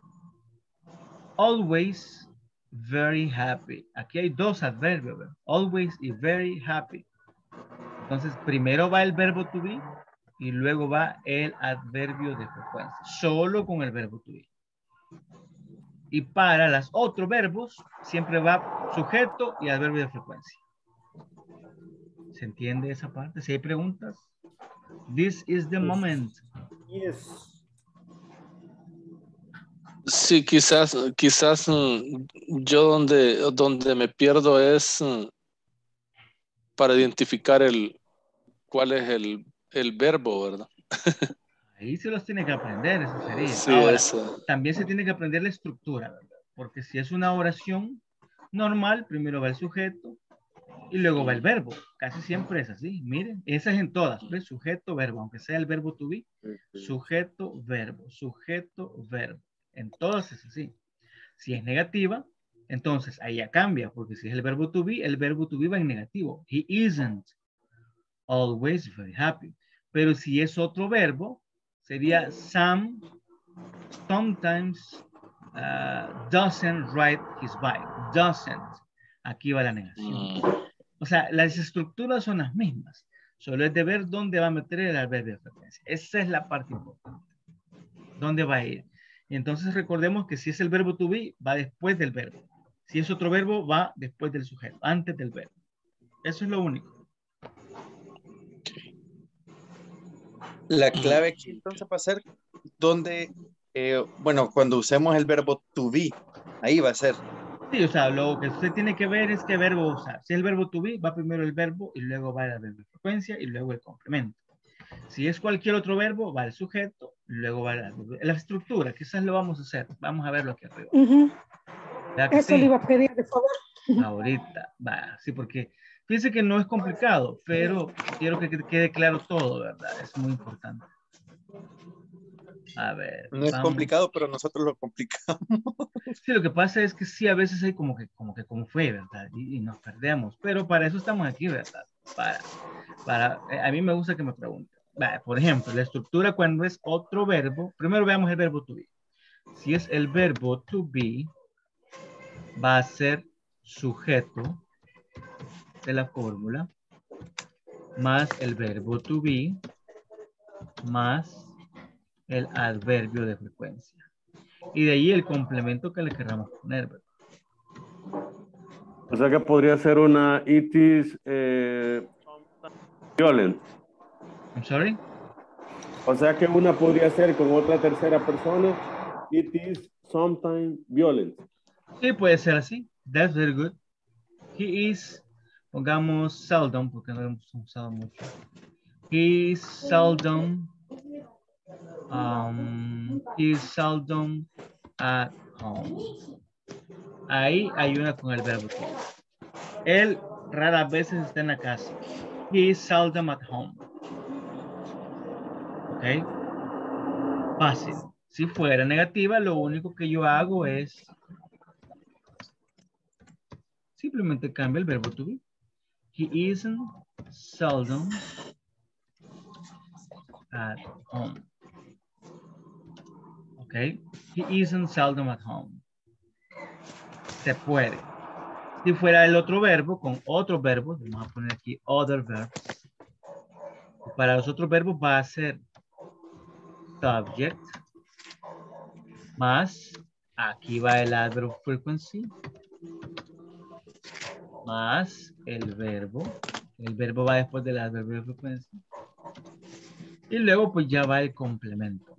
always very happy. Aquí hay dos adverbios, ¿verdad? Always y very happy. Entonces, primero va el verbo to be y luego va el adverbio de frecuencia. Solo con el verbo to be. Y para los otros verbos, siempre va sujeto y adverbio de frecuencia. ¿Se entiende esa parte? Si hay preguntas. This is the moment. Yes. Sí, quizás Yo donde me pierdo es para identificar cuál es el verbo, ¿verdad? Ahí se los tiene que aprender, eso sería. Sí, Ahora, eso. también se tiene que aprender la estructura, ¿verdad? Porque si es una oración normal, primero va el sujeto y luego va el verbo. Casi siempre es así. Miren, esa es en todas, ¿ves? Sujeto, verbo, aunque sea el verbo to be. Sujeto, verbo, sujeto, verbo. En todas es así. Si es negativa, entonces ahí ya cambia, porque si es el verbo to be va en negativo. He isn't always very happy. Pero si es otro verbo, sería sometimes doesn't ride his bike. Doesn't. Aquí va la negación. O sea, las estructuras son las mismas. Solo es de ver dónde va a meter el adverbio de frecuencia. Esa es la parte importante. ¿Dónde va a ir? Y entonces recordemos que si es el verbo to be, va después del verbo. Si es otro verbo, va después del sujeto, antes del verbo. Eso es lo único. La clave aquí entonces va a ser donde, bueno, cuando usemos el verbo to be, ahí va a ser. Sí, o sea, lo que usted tiene que ver es qué verbo usar. Si es el verbo to be, va primero el verbo y luego va el adverbio de frecuencia y luego el complemento. Si es cualquier otro verbo, va el sujeto, luego va la estructura. Quizás lo vamos a hacer. Vamos a verlo aquí arriba. Eso le iba a pedir de favor. Ahorita, va, sí, porque fíjense que no es complicado, pero quiero que quede claro todo, ¿verdad? Es muy importante. A ver. No es complicado, pero nosotros lo complicamos. Sí, lo que pasa es que sí, a veces hay como fue, ¿verdad? Y nos perdemos, pero para eso estamos aquí, ¿verdad? A mí me gusta que me pregunten. Por ejemplo, la estructura cuando es otro verbo, primero veamos el verbo to be. Si es el verbo to be, va a ser sujeto de la fórmula más el verbo to be más el adverbio de frecuencia. Y de ahí el complemento que le queramos poner, ¿verdad? O sea que podría ser una it is violent. I'm sorry. O sea que una podría ser con otra tercera persona. It is sometimes violent. Sí, puede ser así. That's very good. He is, pongamos seldom, porque no lo hemos usado mucho. He is seldom at home. Ahí hay una con el verbo to. Él raras veces está en la casa. He is seldom at home. Ok. Fácil. Si fuera negativa, lo único que yo hago es simplemente cambia el verbo to be. He isn't seldom at home. Ok. He isn't seldom at home. Se puede. Si fuera el otro verbo con otros verbos, vamos a poner aquí other verbs. Para los otros verbos va a ser subject más, aquí va el adverb frequency, más el verbo va después del adverbio frequency, y luego pues ya va el complemento,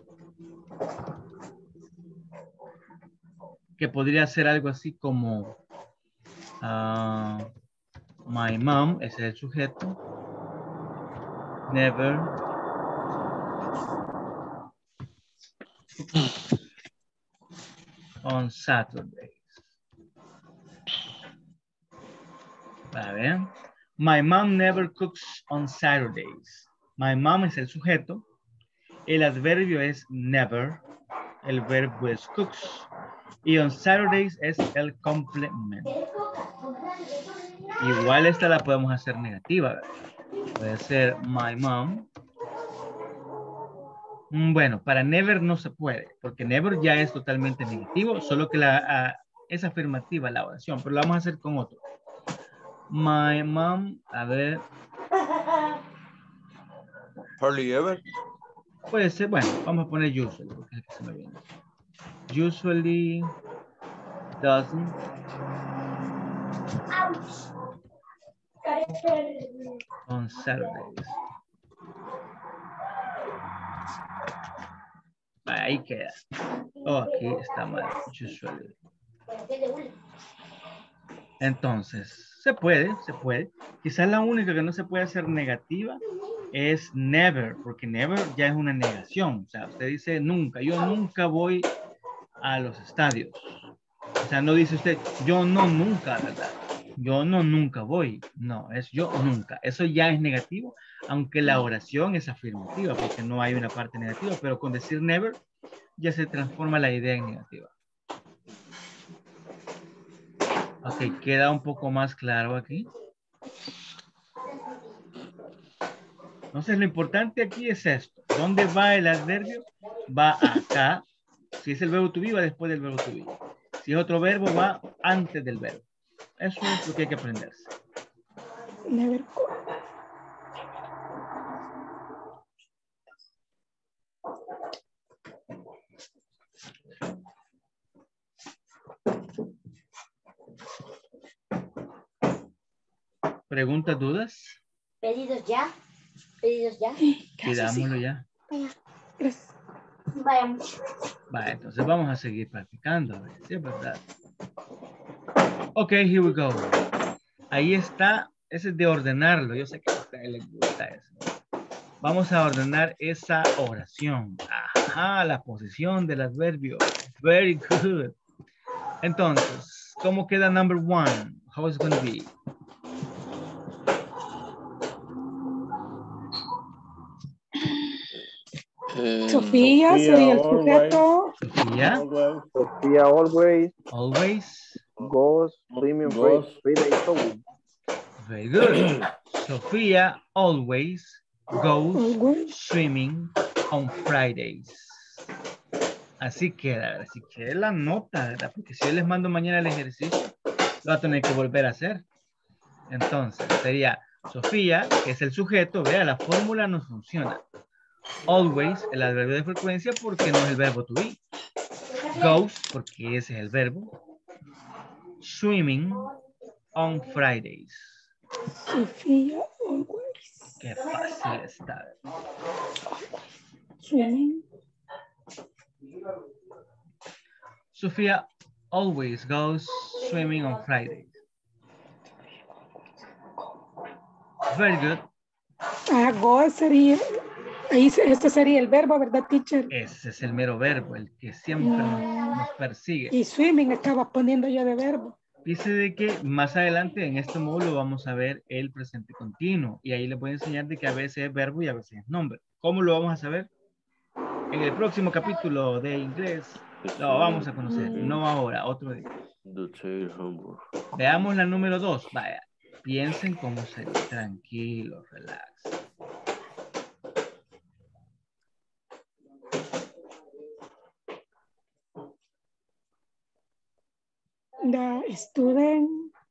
que podría ser algo así como my mom, ese es el sujeto, never on Saturdays. A ver. My mom never cooks on Saturdays. My mom es el sujeto. El adverbio es never. El verbo es cooks. Y on Saturdays es el complemento. Igual esta la podemos hacer negativa, ¿verdad? Puede ser my mom. Bueno, para never no se puede, porque never ya es totalmente negativo, solo que es afirmativa la oración, pero la vamos a hacer con otro. My mom, a ver. Hardly ever. Puede ser, bueno, vamos a poner usually, porque es el que se me viene. Usually doesn't on Saturdays. Ahí queda. Oh, aquí está mal. Usually. Entonces, se puede. Quizás la única que no se puede hacer negativa es never, porque never ya es una negación. O sea, usted dice nunca, yo nunca voy a los estadios. O sea, no dice usted, yo no nunca, ¿verdad? Yo no nunca voy. No, es yo nunca. Eso ya es negativo, aunque la oración es afirmativa, porque no hay una parte negativa, pero con decir never ya se transforma la idea en negativa. Ok, queda un poco más claro aquí. Entonces, lo importante aquí es esto. ¿Dónde va el adverbio? Va acá. Si es el verbo to be, va después del verbo to be. Si es otro verbo, va antes del verbo. Eso es lo que hay que aprenderse. Never. ¿Preguntas, dudas? Pedidos ya. Pedidos ya. Pidámoslo ya. Gracias. Vayamos. Va, entonces vamos a seguir practicando. A ver si es verdad. Ok, here we go. Ahí está. Ese es de ordenarlo. Yo sé que a ustedes les gusta eso. Vamos a ordenar esa oración. Ajá, la posición del adverbio. Very good. Entonces, ¿cómo queda number one? How is it going to be? Sofía sería el always. sujeto. Sofía. Always. Sofía always Always. goes swimming Goes. Friday swimming. Very good. Sofía always goes Always. swimming on Fridays. Así queda, así que la nota, ¿verdad? Porque si yo les mando mañana el ejercicio, lo va a tener que volver a hacer. Entonces, sería Sofía, que es el sujeto, vea, la fórmula no funciona. Always, el adverbio de frecuencia, porque no es el verbo to be. Goes, porque ese es el verbo. Swimming on Fridays. Sofía always. Qué fácil está. Swimming. Sofía always goes swimming on Fridays. Very good. Go sería. Ahí este sería el verbo, ¿verdad, teacher? Ese es el mero verbo, el que siempre nos persigue. Y swimming estaba poniendo yo de verbo. Dice de que más adelante en este módulo vamos a ver el presente continuo. Y ahí les voy a enseñar de que a veces es verbo y a veces es nombre. ¿Cómo lo vamos a saber? En el próximo capítulo de inglés lo vamos a conocer. No ahora, otro día. Veamos la número 2. Vaya, piensen cómo sería. Tranquilos, relax. The student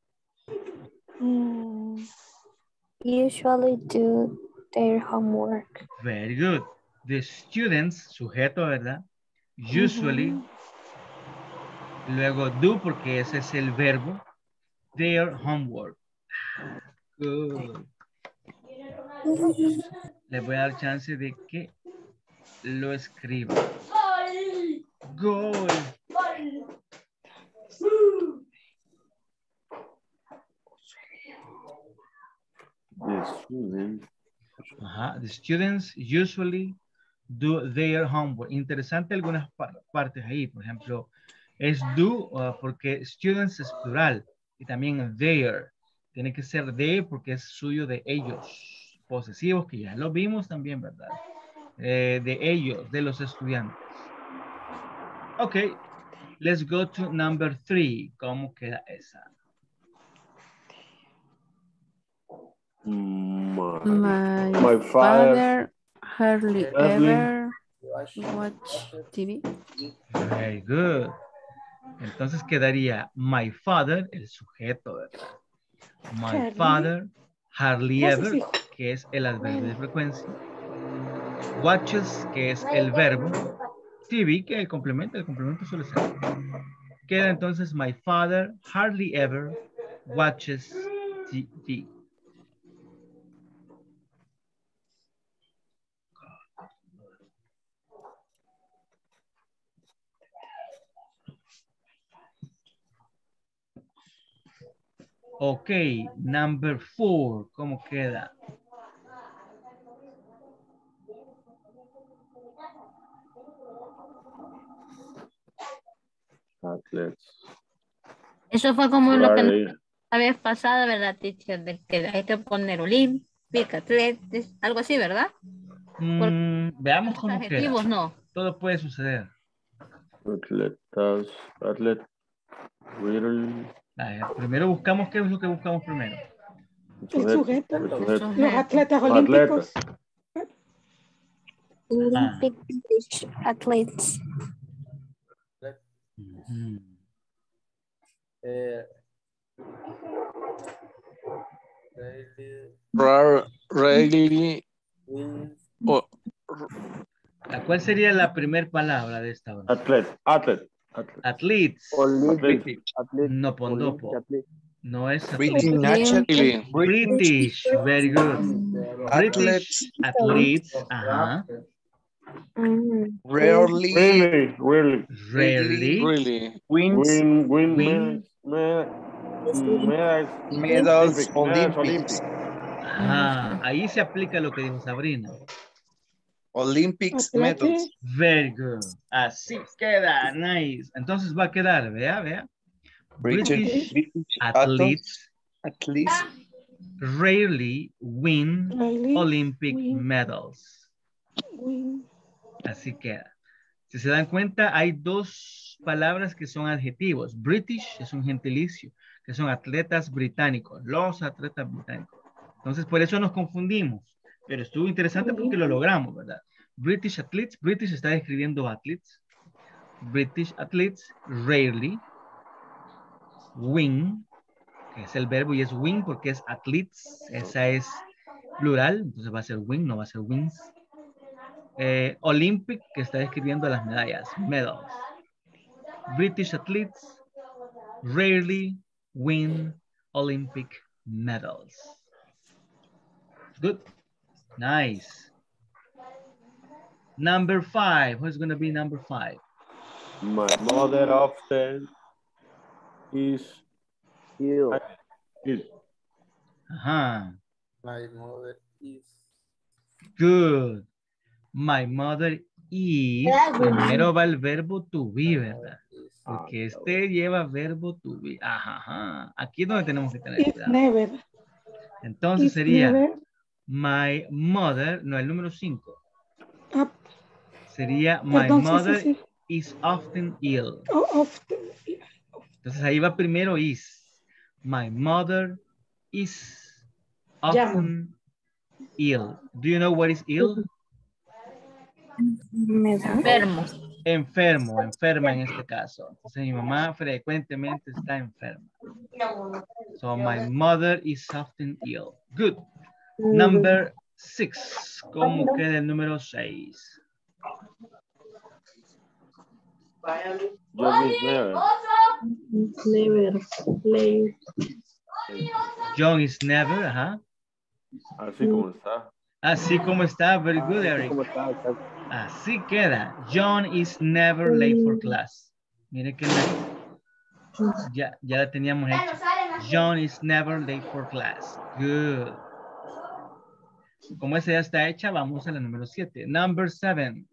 Usually do their homework. Very good. The students, sujeto, ¿verdad? Usually. Luego do, porque ese es el verbo. Their homework. Good. Les voy a dar chance de que lo escriban. Good. The students usually do their homework. Interesante algunas partes ahí. Por ejemplo, es do porque students es plural. Y también their. Tiene que ser de porque es suyo de ellos. Posesivos, que ya lo vimos también, ¿verdad? De ellos, de los estudiantes. Ok. Let's go to number 3. ¿Cómo queda esa? My father hardly ever watch TV. Very good. Entonces quedaría my father, el sujeto, ¿verdad? My father hardly ever, que es el adverbio de frecuencia. Watches, que es el verbo. TV, que es el complemento suele ser. Queda entonces my father hardly ever watches TV. Ok, number 4, ¿cómo queda? Athletes. Eso fue como lo que Right. la vez pasada, ¿verdad, teacher? De que hay que poner olímpica, atletas, algo así, ¿verdad? Veamos Los cómo queda. adjetivos no. Todo puede suceder. Atletas. Atlet. Really. A ver, primero buscamos, ¿qué es lo que buscamos primero? El sujeto. El sujeto. Los atletas Los olímpicos. Olympic athletes. Ujú. Rarely. Oh, ¿Cuál sería la primera palabra de esta hora? Atlet. Atlet. Atlet. Athletes. Olympic. No pondopo. Athlete. No es British athletes. National. British. Very good. British athletes. Ajá. Rarely. Really. Rarely. really. Wins Win Win. medals. Olympics. Ajá. Ahí se aplica lo que dijo Sabrina. Olympics medals. Very good. Así queda. Nice. Entonces va a quedar, vea. British athletes rarely win Olympic medals. Así queda. Si se dan cuenta, hay dos palabras que son adjetivos. British es un gentilicio, que son atletas británicos, los atletas británicos. Entonces, por eso nos confundimos. Pero estuvo interesante porque lo logramos, ¿verdad? British athletes, British está describiendo athletes. British athletes rarely win, que es el verbo y es win porque es athletes, esa es plural, entonces va a ser win, no va a ser wins. Olympic, que está describiendo las medallas, medals. British athletes rarely win Olympic medals. Good. Nice. Number 5. Who's going to be number 5? My mother often is Ill. Ajá. My mother is. Good. My mother is. Primero va el verbo to be, ¿verdad? Porque este lleva verbo to be. Ajá. Aquí es donde tenemos que tener cuidado. Never. Entonces sería my mother, no, el número 5. Sería my mother is often ill. Entonces ahí va primero is. My mother is often ill. Do you know what is ill? Enferma en este caso. Entonces mi mamá frecuentemente está enferma. So my mother is often ill. Good. Number 6. ¿Cómo queda el número 6? John is never. Never play. John is never, ajá. Así como está. Así como está, very good, Eric. Así queda. John is never late for class. Mire que ya la teníamos hecha. John is never late for class. Good. Como esa ya está hecha, vamos a la número 7. Number 7.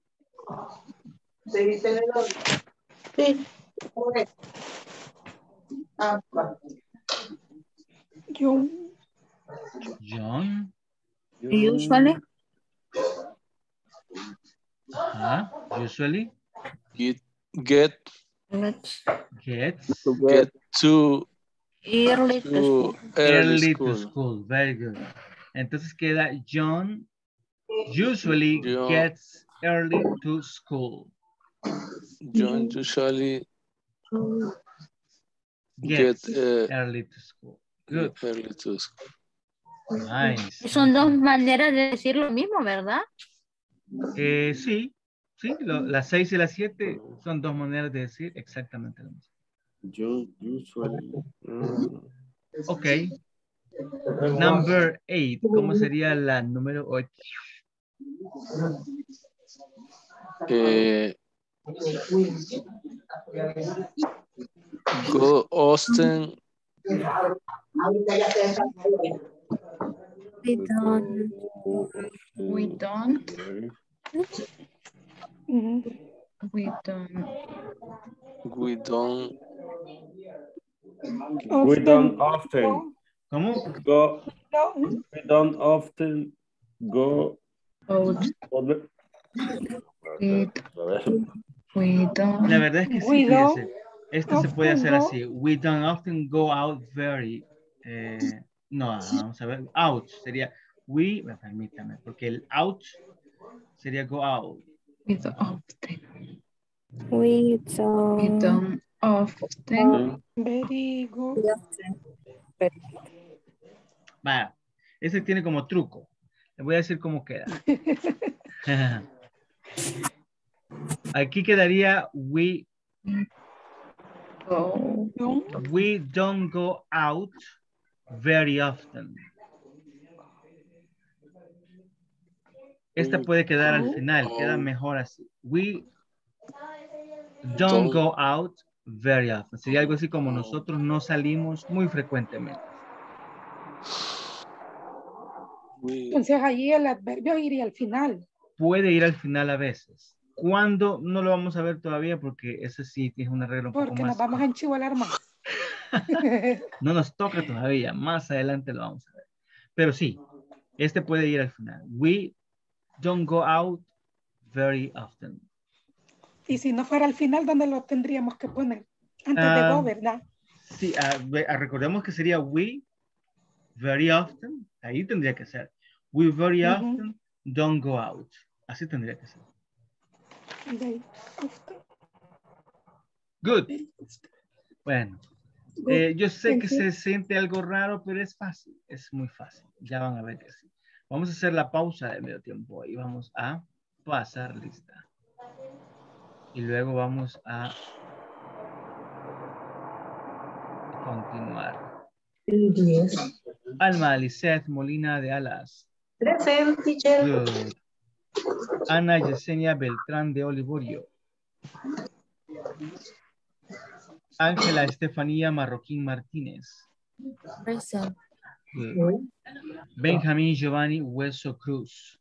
Sí. John. Usually. Usually. Get to early to school. Very good. Entonces queda John usually gets early to school. John usually gets early to school. Good. Early to school. Nice. Son dos maneras de decir lo mismo, ¿verdad? Sí, las 6 y las 7 son dos maneras de decir exactamente lo mismo. Yo usually. Ok. Number 8. ¿Cómo sería la número 8? Go Austin. We don't. We don't. Mhm. We don't. We don't. We don't often ¿Cómo? go. No. We don't often go. Out. We don't. La verdad es que sí, We don't fíjese. Este se puede often hacer go. así. We don't often go out very. No, vamos a ver. Out sería. Permítame, porque el out sería go out. We don't often. We We don't. don't often. Very good. Vaya, ese tiene como truco. Le voy a decir cómo queda. Aquí quedaría we don't go out very often. Esta puede quedar al final, queda mejor así. We don't go out very often. Sería algo así como nosotros no salimos muy frecuentemente. Entonces allí el adverbio iría al final. Puede ir al final a veces. ¿Cuándo? No lo vamos a ver todavía porque ese sí es una regla un poco Porque más. nos vamos a enchivolar más. No nos toca todavía, más adelante lo vamos a ver. Pero sí, este puede ir al final. We don't go out very often. Y si no fuera al final, ¿dónde lo tendríamos que poner? Antes de go, ¿verdad? Sí, recordemos que sería we very often. Ahí tendría que ser. We very often don't go out. Así tendría que ser. Good. Bueno, yo sé que se siente algo raro, pero es fácil. Es muy fácil. Ya van a ver que sí. Vamos a hacer la pausa de medio tiempo y vamos a pasar lista. Y luego vamos a continuar. Alma Lisette Molina de Alas. Present, teacher. Good. Ana Yesenia Beltrán de Olivorio. Ángela Estefanía Marroquín Martínez. Present. Good. Benjamín Giovanni Hueso Cruz.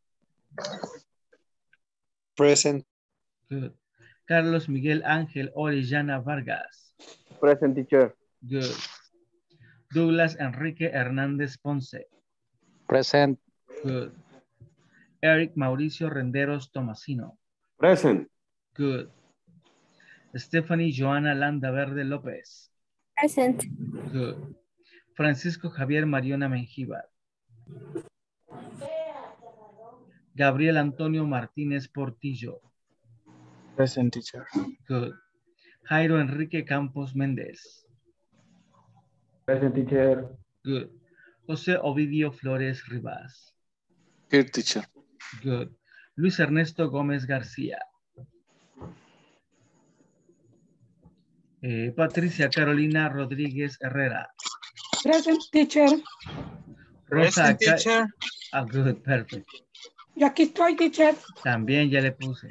Present. Good. Carlos Miguel Ángel Orellana Vargas. Present, teacher. Good. Douglas Enrique Hernández Ponce. Present. Good. Eric Mauricio Renderos Tomasino. Present. Good. Stephanie Joana Landa Verde López. Present. Good. Francisco Javier Mariona Mengíbar. Gabriel Antonio Martínez Portillo. Present, teacher. Good. Jairo Enrique Campos Méndez. Present, teacher. Good. José Ovidio Flores Rivas. Here, teacher. Good. Luis Ernesto Gómez García. Patricia Carolina Rodríguez Herrera. Present, teacher. Rosa Present, teacher. Good, perfect. Yo aquí estoy, teacher. También ya le puse.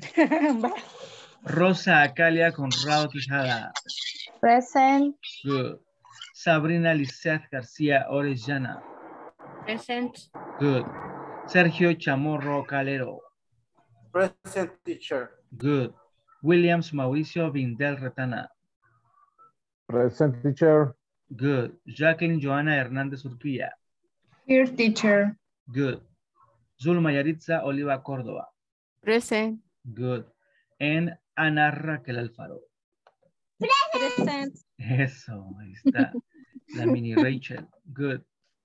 Rosa Acalia Conrado Quijada. Present. Good. Sabrina Lisette García Orellana. Present. Good. Sergio Chamorro Calero. Present, teacher. Good. Williams Mauricio Vindel Retana. Present, teacher. Good. Jacqueline Joana Hernández Urquía. Here, teacher. Good. Zulma Yaritza Oliva Córdoba. Present. Good. And Ana Raquel Alfaro. Present. Eso, ahí está. La mini Rachel. Good.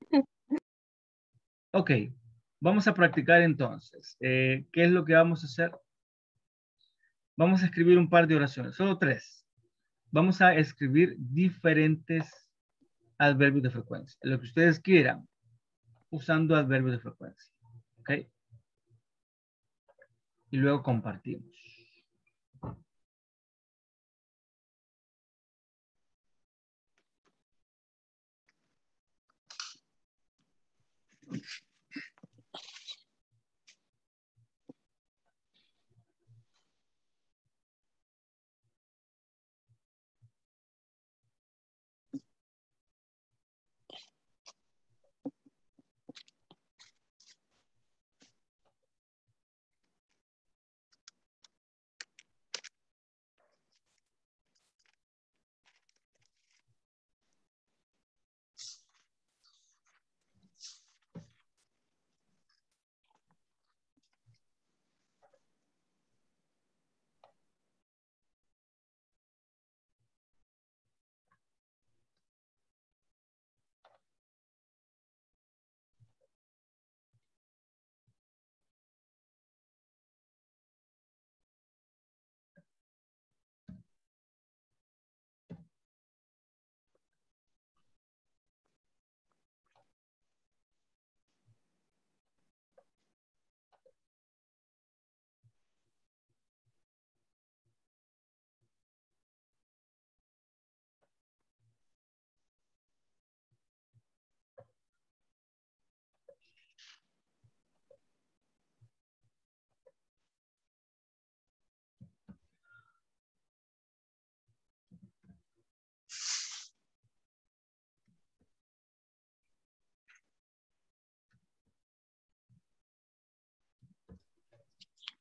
Ok. Vamos a practicar entonces. ¿Qué es lo que vamos a hacer? Vamos a escribir un par de oraciones. Solo 3. Vamos a escribir diferentes adverbios de frecuencia. Lo que ustedes quieran. Usando adverbios de frecuencia. ¿Ok? Y luego compartimos.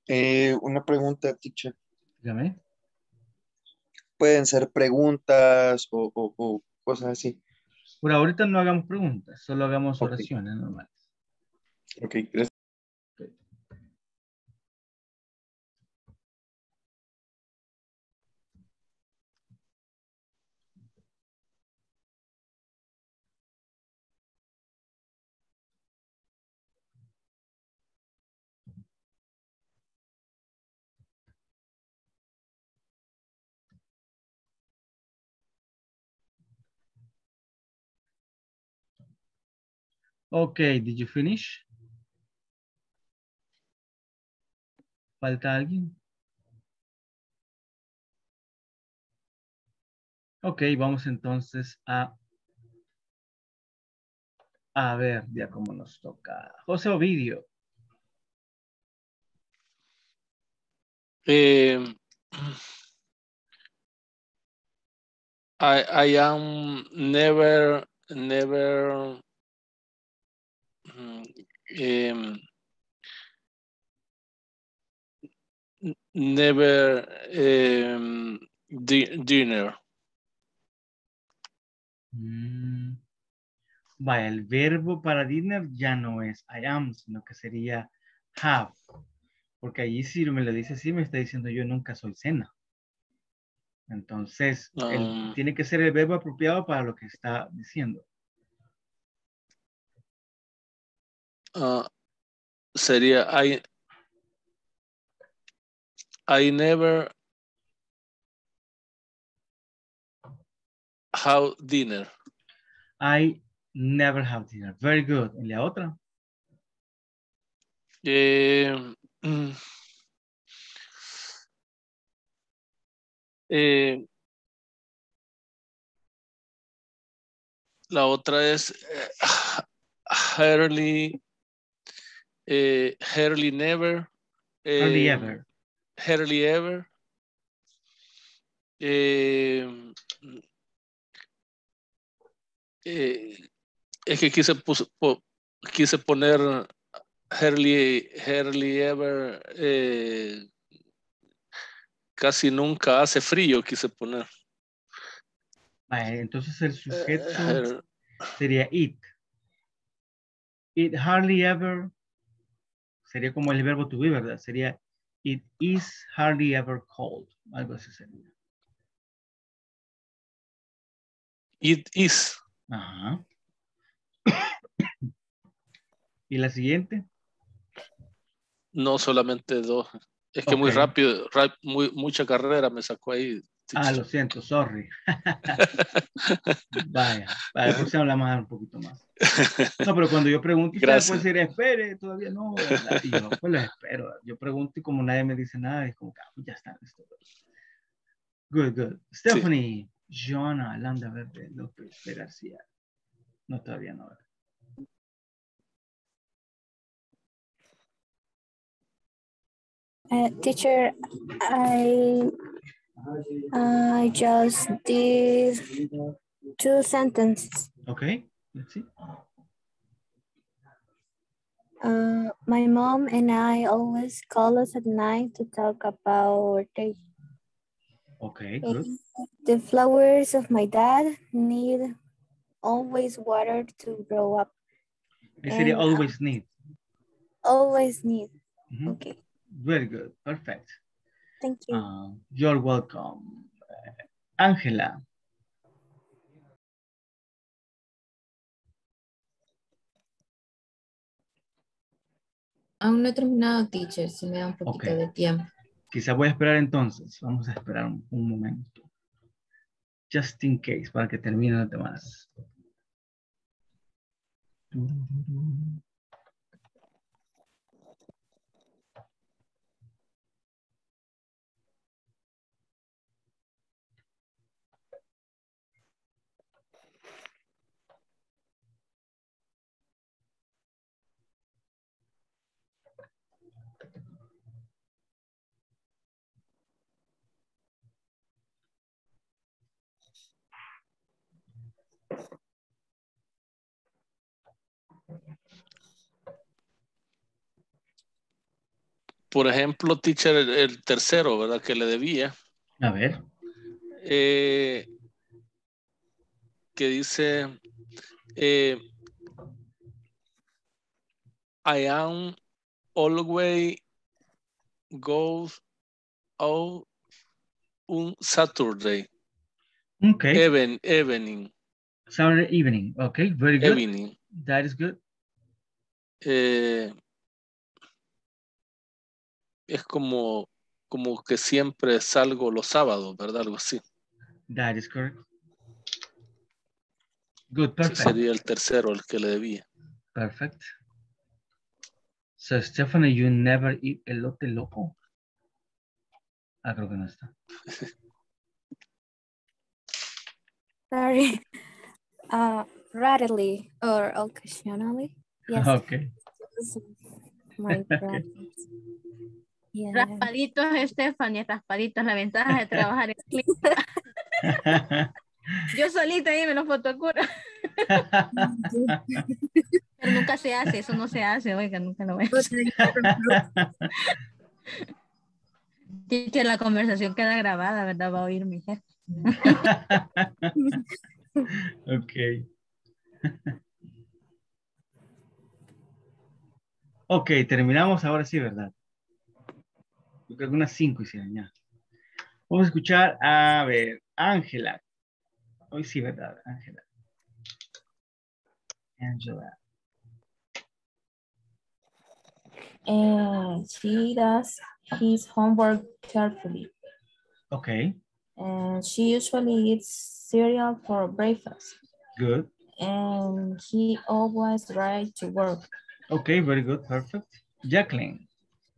Una pregunta, teacher. Dígame. Pueden ser preguntas o cosas así. Por ahorita no hagamos preguntas, solo hagamos Ok. oraciones normales. Ok, gracias. Okay, did you finish? ¿Falta alguien? Ok, vamos entonces a ver ya cómo nos toca. José Ovidio. I am never never dinner. Vaya, el verbo para dinner ya no es I am, sino que sería have. Porque allí si me lo dice así, me está diciendo yo nunca soy cena. Entonces, tiene que ser el verbo apropiado para lo que está diciendo. Sería I never have dinner. I never have dinner. Very good. ¿Y la otra? La otra es hardly never. Hardly ever. Hardly ever. Es que quise poner hardly ever. Casi nunca hace frío, quise poner. Vale, entonces el sujeto sería it. It hardly ever sería como el verbo to be, ¿verdad? Sería it is hardly ever cold. Algo así sería. It is. Ajá. ¿Y la siguiente? No, solamente dos. Es que Ok. muy rápido, mucha carrera me sacó ahí. Ah, lo siento, sorry. Vaya, para la próxima hablamos un poquito más. No, pero cuando yo pregunto, usted puede Gracias. decir, espere, todavía no, ¿verdad? Y yo, pues lo espero. Yo pregunto y como nadie me dice nada, es como que ya está, listo. Good, good. Stephanie, Joana, Landa Verde, López de García. No, todavía no. Teacher, I just did 2 sentences. Okay, let's see. My mom and I always call us at night to talk about our day. Okay, good. The flowers of my dad need always water to grow up. It sería always need. Always need. Mm-hmm. Okay. Very good. Perfect. Thank you. You're welcome. Ángela. Aún no he terminado, teacher, si me da un poquito de tiempo. Quizá voy a esperar entonces. Vamos a esperar un momento. Just in case, para que termine las demás. por ejemplo, teacher, el tercero, ¿verdad? Que le debía. A ver. Que dice, I am always go out on Saturday. Okay. Evening. Saturday evening. Okay, very good. Evening. That is good. Es como que siempre salgo los sábados, ¿verdad? Algo así. That is correct. Good, Sí, perfect. sería el tercero el que le debía. Perfect. So, Stephanie, you never eat elote loco. Ah, creo que no está. Sorry. Rarely or occasionally. Yes. Okay. My Okay. preference. Yeah. Raspaditos, Stephanie, raspaditos, la ventaja de trabajar en clínica. Yo solita ahí me lo fotocuro. Pero nunca se hace, eso no se hace, oiga, nunca lo voy a hacer. Teacher, la conversación queda grabada, ¿verdad? Va a oír mi jefe. Ok. Ok, terminamos ahora sí, ¿verdad? Yo creo que unas 5 hicieron ya. Vamos a escuchar, a ver, Ángela. Hoy sí, ¿verdad? Ángela. Angela. And she does his homework carefully. Okay. And she usually eats cereal for breakfast. Good. And he always drives to work. Okay, very good, perfect. Jacqueline.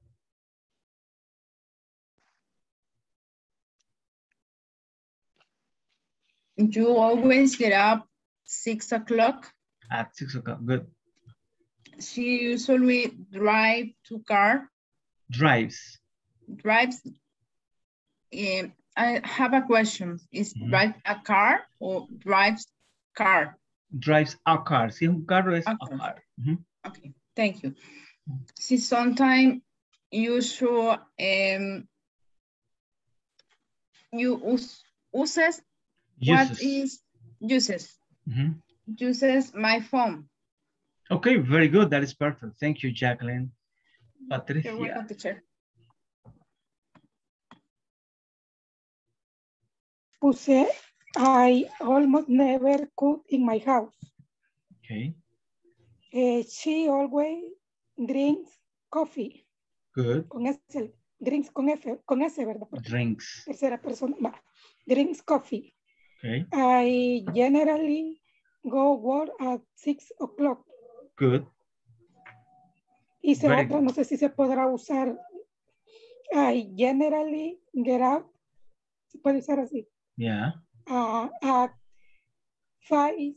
You always get up 6 o'clock. At 6 o'clock, good. She usually drives to car. Drives. Drives. I have a question. Is drive a car or drives car? Drives a car. Si es un carro, es a car. Okay, thank you. See, sometimes you should uses. What is uses? Uses my phone. Okay, very good. That is perfect. Thank you, Jacqueline. Patricia. You're welcome, teacher. Puse, I almost never cook in my house. Okay. She always drinks coffee. Good. Con S, drinks con F, con S, ¿verdad? Drinks. Tercera persona. Va. Drinks coffee. Okay. I generally go work at 6 o'clock. Good. Hice otra, no sé si se podrá usar. I generally get out. Se puede usar así. Yeah. At 5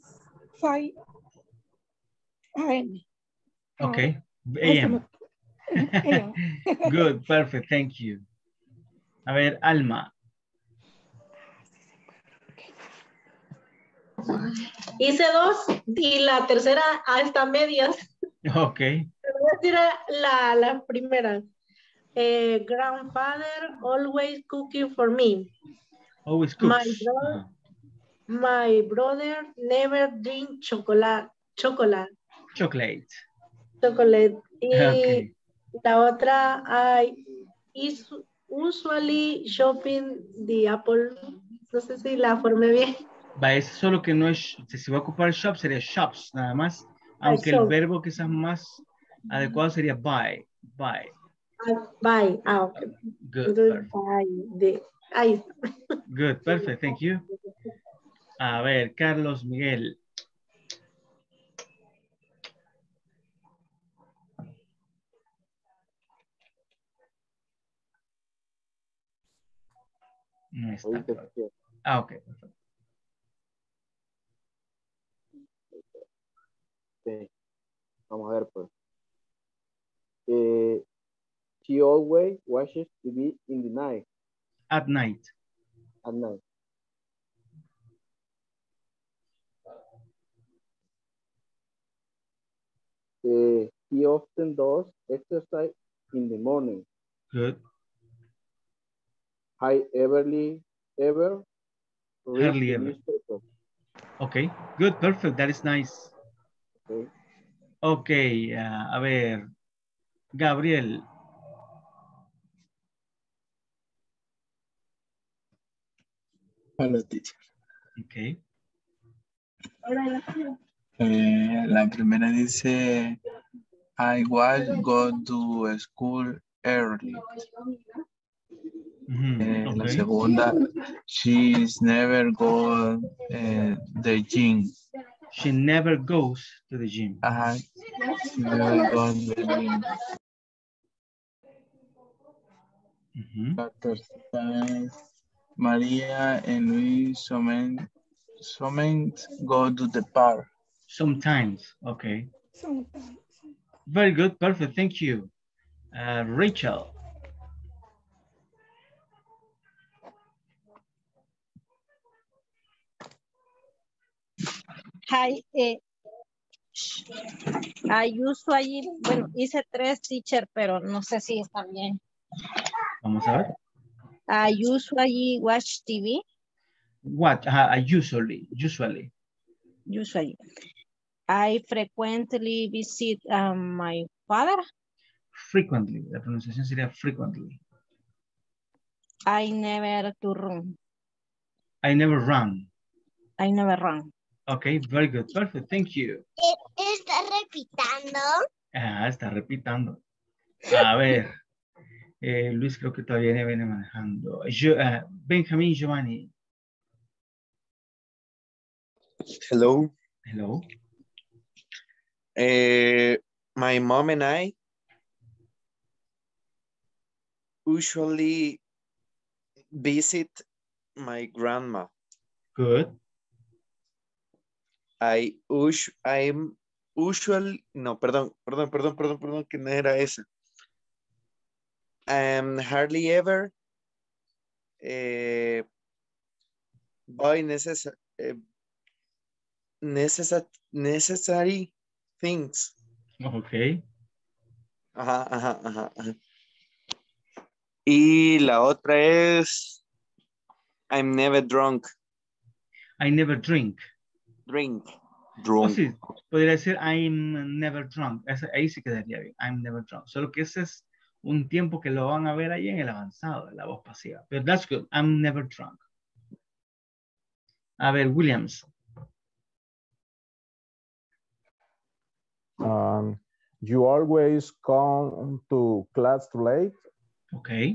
a.m. Okay. AM. Good, perfect. Thank you. A ver, Alma. Hice 2 y la tercera está medias. Ok. Voy a decir la primera. Grandfather always cooking for me. Always cooks. My brother never drink chocolate. Y okay. la otra, I usually shopping the Apple. No sé si la formé bien. Va, es solo que no es, si va a ocupar shop sería shops, nada más. Aunque el verbo quizás más adecuado sería buy. Buy. Buy. Okay. Good. Perfect. Ahí está. Good, perfect. Thank you. A ver, Carlos Miguel. No está. Ok, perfecto. Okay. Vamos a ver, pues. She always watches TV in the night. At night. At night. He often does exercise in the morning. Good. I ever read Hardly the ever. newspaper. Okay, good, perfect. That is nice. Okay. Okay, a ver, Gabriel. Hello, teacher. Okay. La primera dice, I will go to school early. La Okay. segunda, she's never go the gym. She never goes to the gym. Ajá. She never go to the gym. La tercera es, María and Luis sometimes go to the park. Sometimes, okay. Sometimes. Very good, perfect, thank you. Rachel. Hi, I usually, bueno, hice 3 teacher, pero no sé si está bien. Vamos a ver. I usually watch TV. What? Usually. I frequently visit my father. Frequently. La pronunciación sería frequently. I never to run. I never run. I never run. Okay, very good. Perfect. Thank you. ¿Está repitiendo? Está repitiendo. A ver. Luis creo que todavía viene manejando. Benjamín Giovanni. Hello. Hello. My mom and I usually visit my grandma. Good. I'm usually, no, perdón, que no era esa. Hardly ever buy necessary things. Okay. Ajá. Y la otra es I'm never drunk. I never drink. Drunk. Oh, sí, podría decir I'm never drunk. Ahí sí quedaría bien. I'm never drunk. Solo que ese es un tiempo que lo van a ver ahí en el avanzado, en la voz pasiva. Pero that's good. I'm never drunk. A ver, Williams. You always come to class too late. Okay.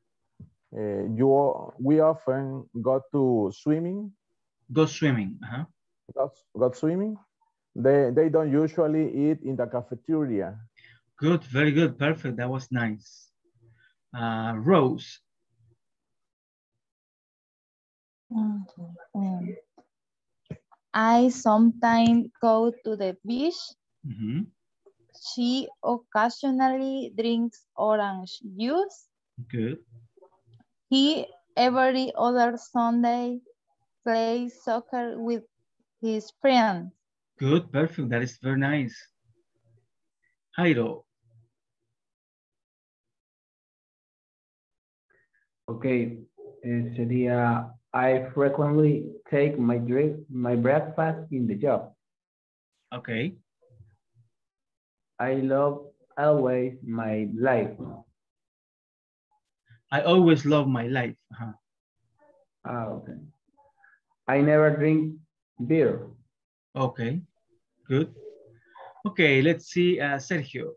We often go to swimming. Go swimming. Go swimming. They don't usually eat in the cafeteria. Good, very good, perfect. That was nice. Rose. I sometimes go to the beach. She occasionally drinks orange juice. Good. He every other Sunday plays soccer with his friends. Good, perfect. That is very nice. Jairo. Okay, sería I frequently take my breakfast in the job. Okay. I love always my life. I always love my life. Okay. I never drink beer. Okay, good. Okay, let's see, Sergio.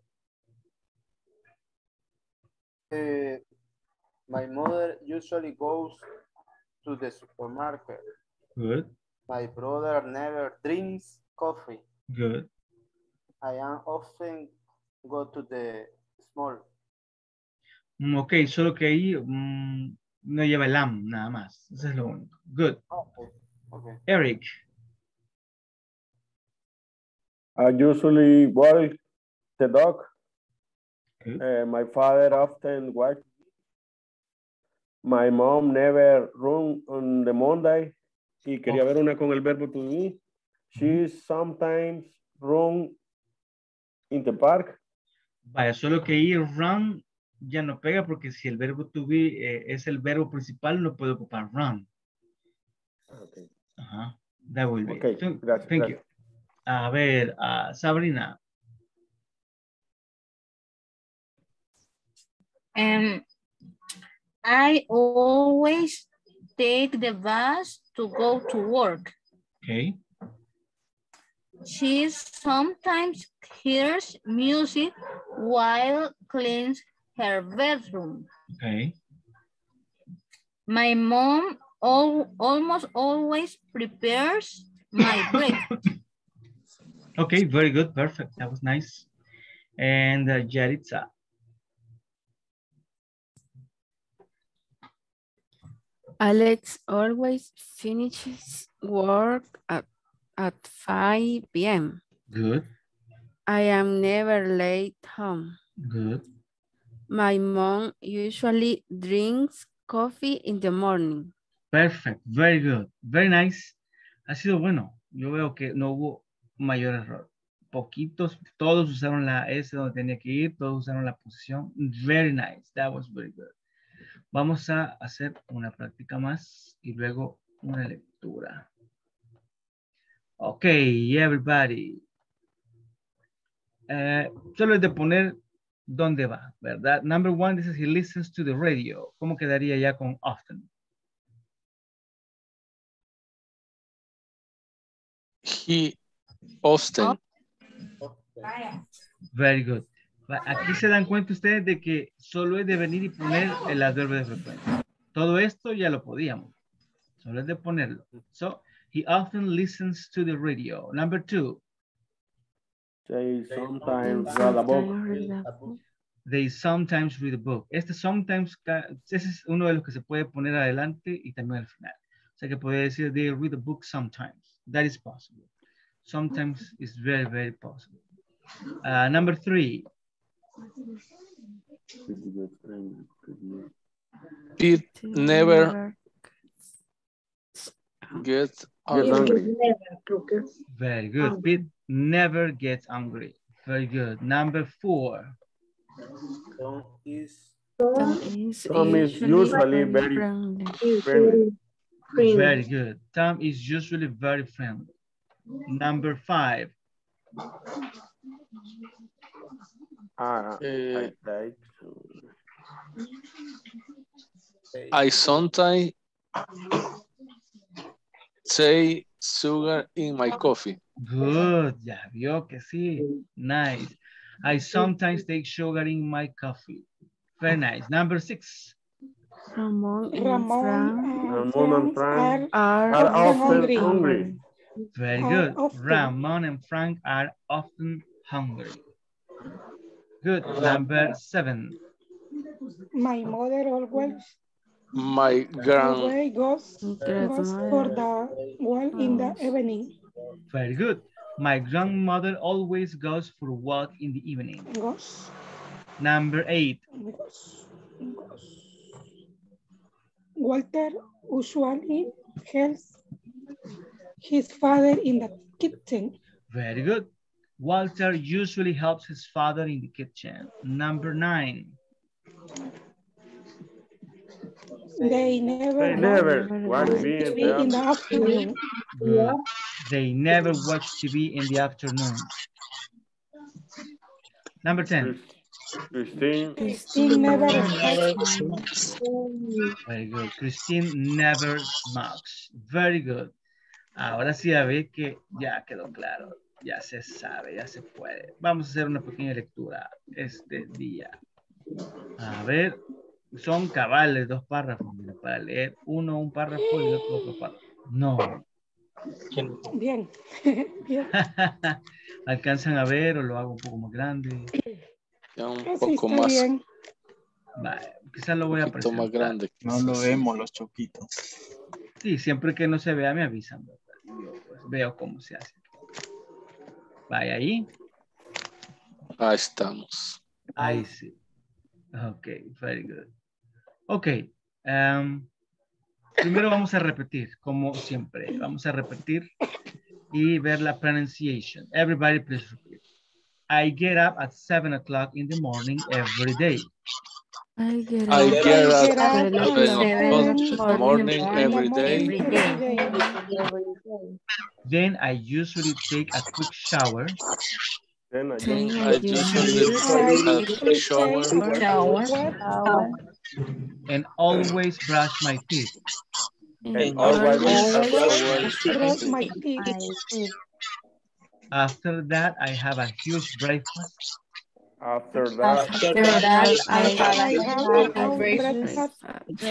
My mother usually goes to the supermarket. Good. My brother never drinks coffee. Good. I am often go to the small. Ok, solo que ahí no lleva el am, nada más. Eso es lo único. Good. Okay. Eric. I usually walk the dog. My father often watches. My mom never run on the Monday. Y quería ver una con el verbo to be. She sometimes run in the park. Vaya, solo que ir run ya no pega porque si el verbo to be es el verbo principal, no puede ocupar run. Okay. Ajá. That will be. Okay, gracias. Thank you. A ver, Sabrina. I always take the bus to go to work. Okay. She sometimes hears music while cleans her bedroom. Okay. My mom almost always prepares my breakfast. Okay, very good. Perfect. That was nice. And Yaritza. Alex always finishes work at 5 p.m. Good. I am never late home. Good. My mom usually drinks coffee in the morning. Perfect. Very good. Very nice. Ha sido bueno. Yo veo que no hubo mayor error. Poquitos, todos usaron la S donde tenía que ir, todos usaron la posición. Very nice. That was very good. Vamos a hacer una práctica más y luego una lectura. Ok, everybody. Solo es de poner dónde va, ¿verdad? Number one, this is he listens to the radio. ¿Cómo quedaría ya con often? He often. Very good. Aquí se dan cuenta ustedes de que solo es de venir y poner el adverbio de frecuencia. Todo esto ya lo podíamos. Solo es de ponerlo. So, he often listens to the radio. Number two. They sometimes read a book. They sometimes read a book. Este sometimes, ese es uno de los que se puede poner adelante y también al final. O sea que puede decir they read a book sometimes. That is possible. Sometimes is very, very possible. Number three. It never gets angry. Very good. Pete never gets angry. Very good. Number four. Tom is usually very friendly. Very good. Tom is usually very friendly. Number five. I sometimes say sugar in my coffee. Good. Ya vio que sí. Nice. I sometimes take sugar in my coffee. Very nice. Number six. Ramon and Frank are often hungry. Very good. Ramon and Frank are often hungry. Good. Number seven. My mother always goes for the walk in the evening. Very good. My grandmother always goes for a walk in the evening. Number eight. Walter usually helps his father in the kitchen. Very good. Walter usually helps his father in the kitchen. Number nine. They never watch TV in the afternoon. Good. They never watch TV in the afternoon. Number 10. Christine never smokes. Very good. Christine never smokes. Very good. Ahora sí ya ve que ya quedó claro. Ya se sabe, ya se puede. Vamos a hacer una pequeña lectura este día. A ver, son cabales, 2 párrafos. Mira, para leer uno un párrafo y el otro párrafo. No. Bien. Bien. ¿Alcanzan a ver o lo hago un poco más grande? Ya un poco más. Bien. Vale, quizás lo voy a presentar. Más grande. No lo vemos los choquitos. Sí, siempre que no se vea me avisan. ¿Verdad? Yo pues, veo cómo se hace. Vaya ahí. Ahí estamos. Ahí sí. Ok, very good. Ok. Primero vamos a repetir, como siempre. Vamos a repetir y ver la pronunciation. Everybody please repeat. I get up at 7 o'clock in the morning every day. I get I up get at up at 7 7 o'clock o'clock morning every day. Then I usually take a quick shower. Then I I usually take a quick shower And always brush my teeth. and always Brush my teeth. After that, I have a huge breakfast. After that, I have a breakfast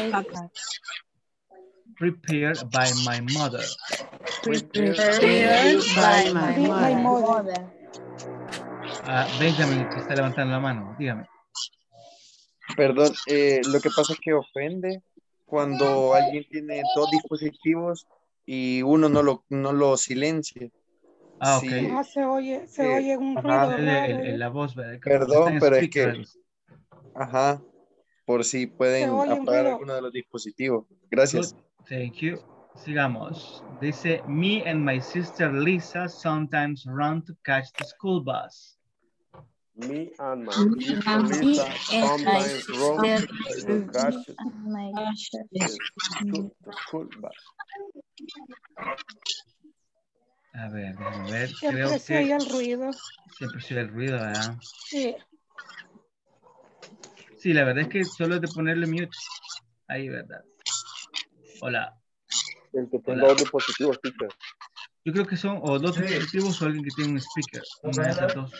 Prepared by my mother. prepared by my mother. Benjamin, que está levantando la mano, dígame. Perdón, lo que pasa es que ofende cuando alguien tiene dos dispositivos y uno no lo silencia. Ah, ok. Sí, se oye un ruido raro. La voz, ¿verdad? perdón, pero es speaker. que, ajá, por si pueden oye un apagar ruido. alguno de los dispositivos. Gracias. Good. Thank you. Sigamos. Dice, me and my sister Lisa sometimes run to catch the school bus. me and my sister Lisa sometimes run to catch the school bus. A ver, déjame ver. Siempre se oye el ruido. Siempre se oye el ruido, ¿verdad? Sí. Sí, la verdad es que solo es de ponerle mute. Ahí, ¿verdad? Hola. El que tenga dos dispositivos, teacher. Yo creo que son o dos dispositivos o alguien que tiene un speaker. Una de esas dos.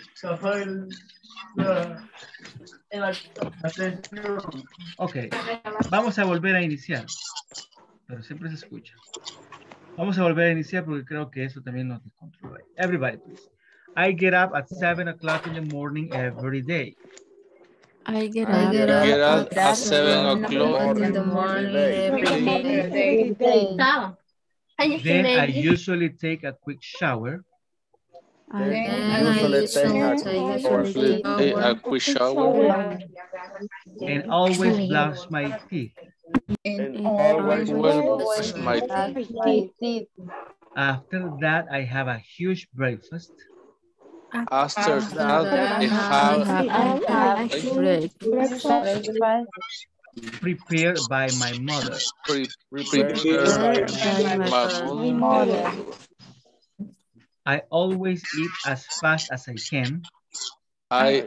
Ok. Vamos a volver a iniciar. Pero siempre se escucha. Vamos a volver a iniciar porque creo que eso también nos descontrola. Everybody, please. I get up at 7 o'clock in the morning every day. I get up at 7 o'clock in the morning every day. Then I usually take a quick shower. I usually take a quick shower And always brush my teeth. and always brush my teeth. After that, I have a huge breakfast. After that, I have breakfast Prepared by my mother. prepared by my mother. I always eat as fast as I can. I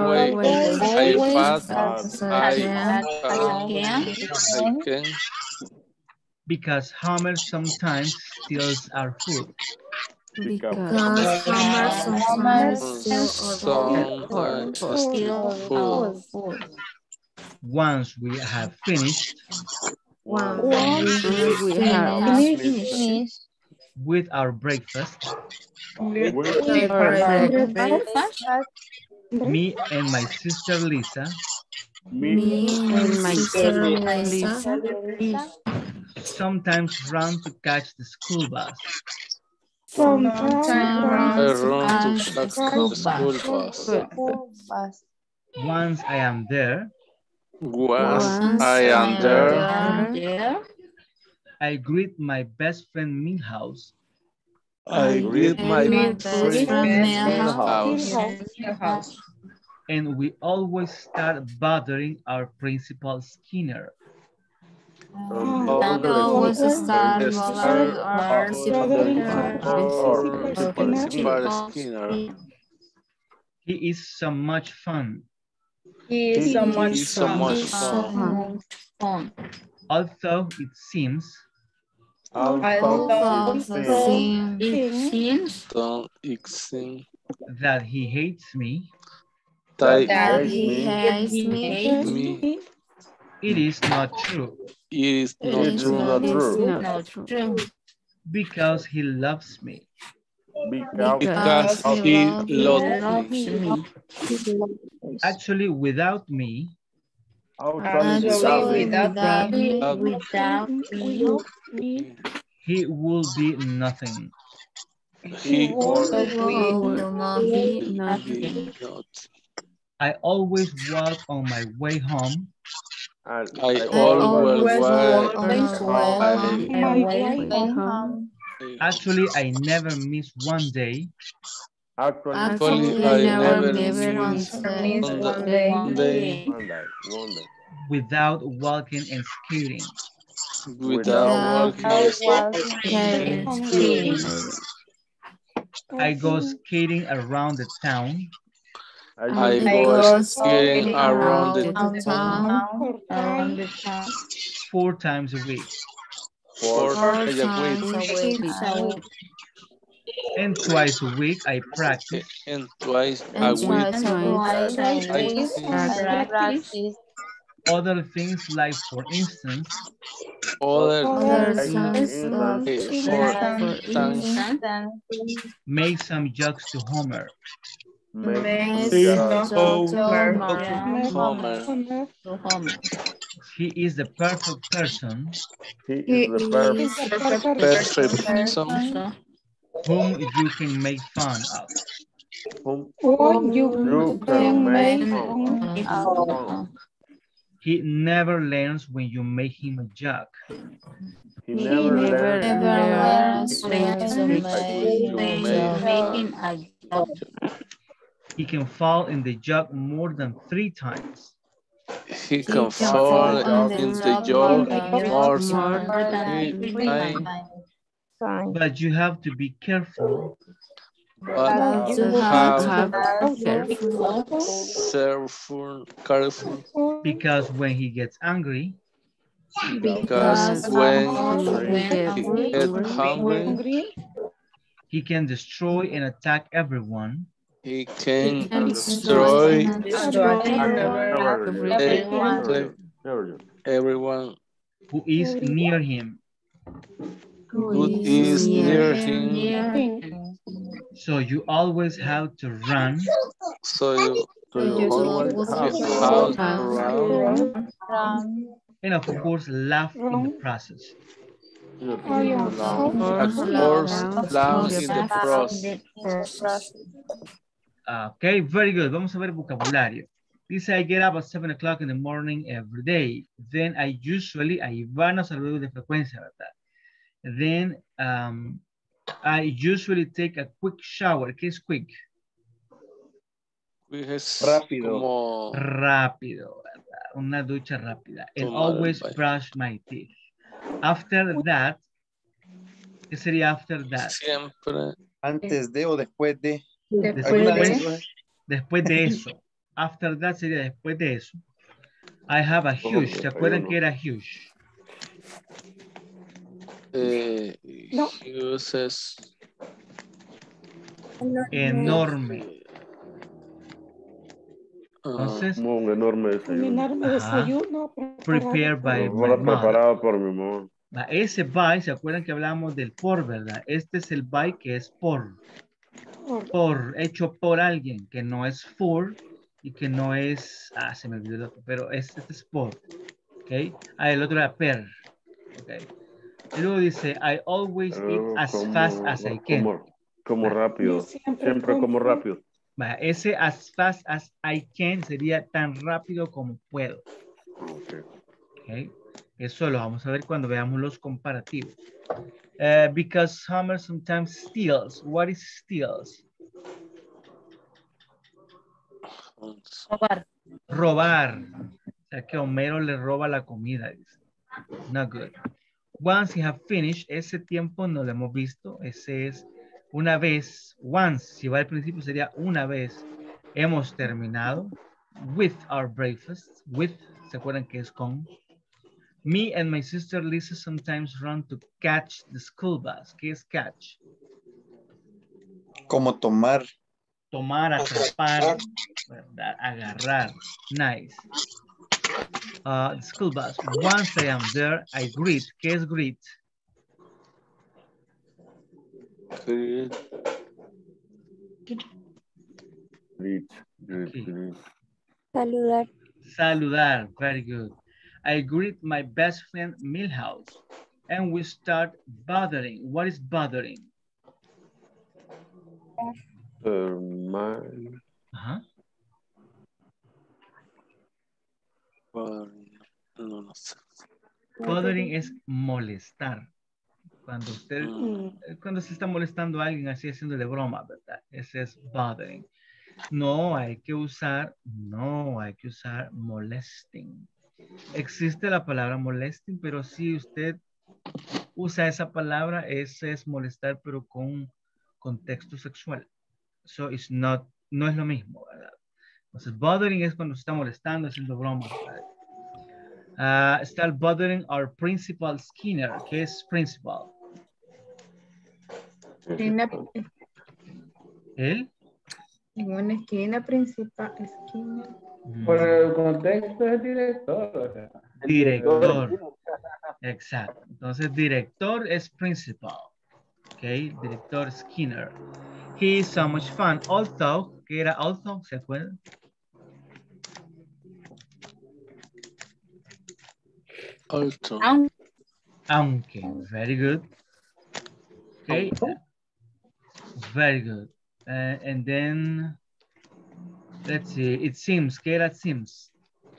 can. Because Homer sometimes steals our food. Because Homer steals our food. Once we have finished with our breakfast, me and my sister Lisa sometimes run to catch the school bus. Once I am there, I greet my best friend Milhouse. And we always start bothering our principal Skinner. He is so much fun. Although it seems that he hates me, it is not true. Because he loves me. Because he loves me. Actually, without me, he will be nothing. I always walk on my way home. Actually, I never miss one day. Actually, I never miss one day. one day one day. Without walking and skating. without Walking walking. skating. I go skating around the town I I go go skating skating around the around the town around the town 4 times a week. 4 times a week. And twice a week I practice. And twice a And week. twice I think Practice. Other things like, for instance, other other things, songs for instance, make some jokes to Homer. Make Homer. He is the perfect person He is the Perfect person whom you can make fun of. whom you can make fun. He never learns when you make him a joke. He never learns Making a joke. He can fall in the joke more than 3 times. he can fall in the joke more than 3 times. But you have to be careful But you you have have careful careful because when he gets angry, because when he get gets hungry, he can destroy and attack everyone he can destroy everyone who is near him. who is near him. So you always have to run So you always have have to to run and of course laugh in the process. of course down in the process. Okay, very good. Vamos a ver vocabulario. Dice, I get up at 7 o'clock in the morning every day. Then I usually, ahí van los saludos de frecuencia, ¿verdad? Then I usually take a quick shower. ¿Qué es quick? Es Rápido. como Rápido, ¿verdad? Una ducha rápida. And Tomar always el baño. brush my teeth. After that, ¿qué sería after that? siempre Antes de o después de. Después de eso. After that sería después de eso. I have a huge. ¿Se acuerdan que era huge? uses Enorme. Entonces, Como un enorme desayuno. desayuno prepared by my Ahora mother. preparado por mi mamá. Ese by, ¿se acuerdan que hablamos del por, verdad? Este es el by que es por. Por, hecho por alguien, que no es for y que no es, se me olvidó el otro, pero este es por, ¿ok? El otro era per, ¿ok? Y luego dice, I always eat as fast as I can. Como rápido, siempre como rápido. Ese as fast as I can sería tan rápido como puedo. Okay. Eso lo vamos a ver cuando veamos los comparativos. Because Homer sometimes steals. What is steals? Robar. O sea que Homero le roba la comida. Not good. Once you have finished, ese tiempo no lo hemos visto. Ese es una vez. Once, si va al principio sería una vez. Hemos terminado. With our breakfast. With, ¿se acuerdan que es con? Me and my sister Lisa sometimes run to catch the school bus. ¿Qué es catch? Como tomar. Tomar, atrapar, ¿verdad? Agarrar. Nice. The school bus. Once I am there, I greet. ¿Qué es greet? Saludar. Saludar. Very good. I greet my best friend Milhouse and we start bothering. What is bothering? no sé. Bothering es molestar. Cuando usted, cuando se está molestando a alguien así haciéndole broma, ¿verdad? Ese es bothering. No hay que usar molesting. Existe la palabra molesting, pero si usted usa esa palabra, ese es molestar, pero con contexto sexual. So it's not, no es lo mismo, ¿verdad? Entonces, bothering es cuando se está molestando, haciendo bromas, ¿verdad? Start bothering our principal Skinner. ¿Qué es principal? ¿Él? En una esquina principal, esquina. Por el contexto es director. O sea. Director. Exacto. Entonces, director es principal. Ok, director Skinner. He is so much fun. Although, ¿qué era although? ¿Se acuerdan? Aunque. Very good. Okay. Very good. And then, let's see. It seems. ¿Qué era seems?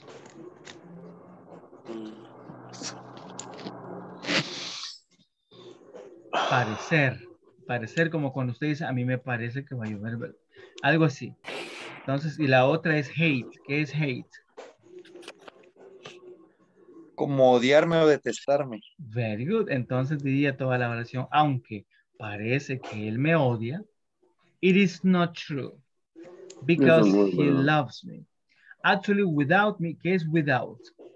Parecer. Parecer como cuando usted dice, a mí me parece que va a llover, ¿verdad? Algo así. Entonces, y la otra es hate. ¿Qué es hate? Como odiarme o detestarme. Very good. Entonces diría toda la oración, aunque parece que él me odia, it is not true. Because he loves me. Actually, without me, ¿qué es without?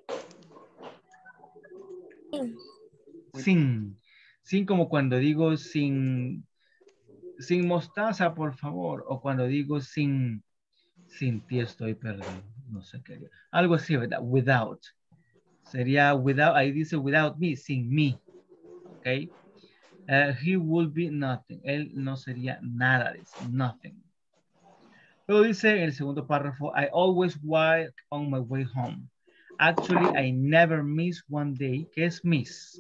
Sin. Sin como cuando digo sin mostaza, por favor. O cuando digo sin ti estoy perdido. No sé qué. Algo así, ¿verdad? Without. Sería without, ahí dice without me, sin mí. ¿Ok? He will be nothing. Él no sería nada de eso. Nothing. Luego dice en el segundo párrafo, I always walk on my way home. Actually, I never miss one day. ¿Qué es miss?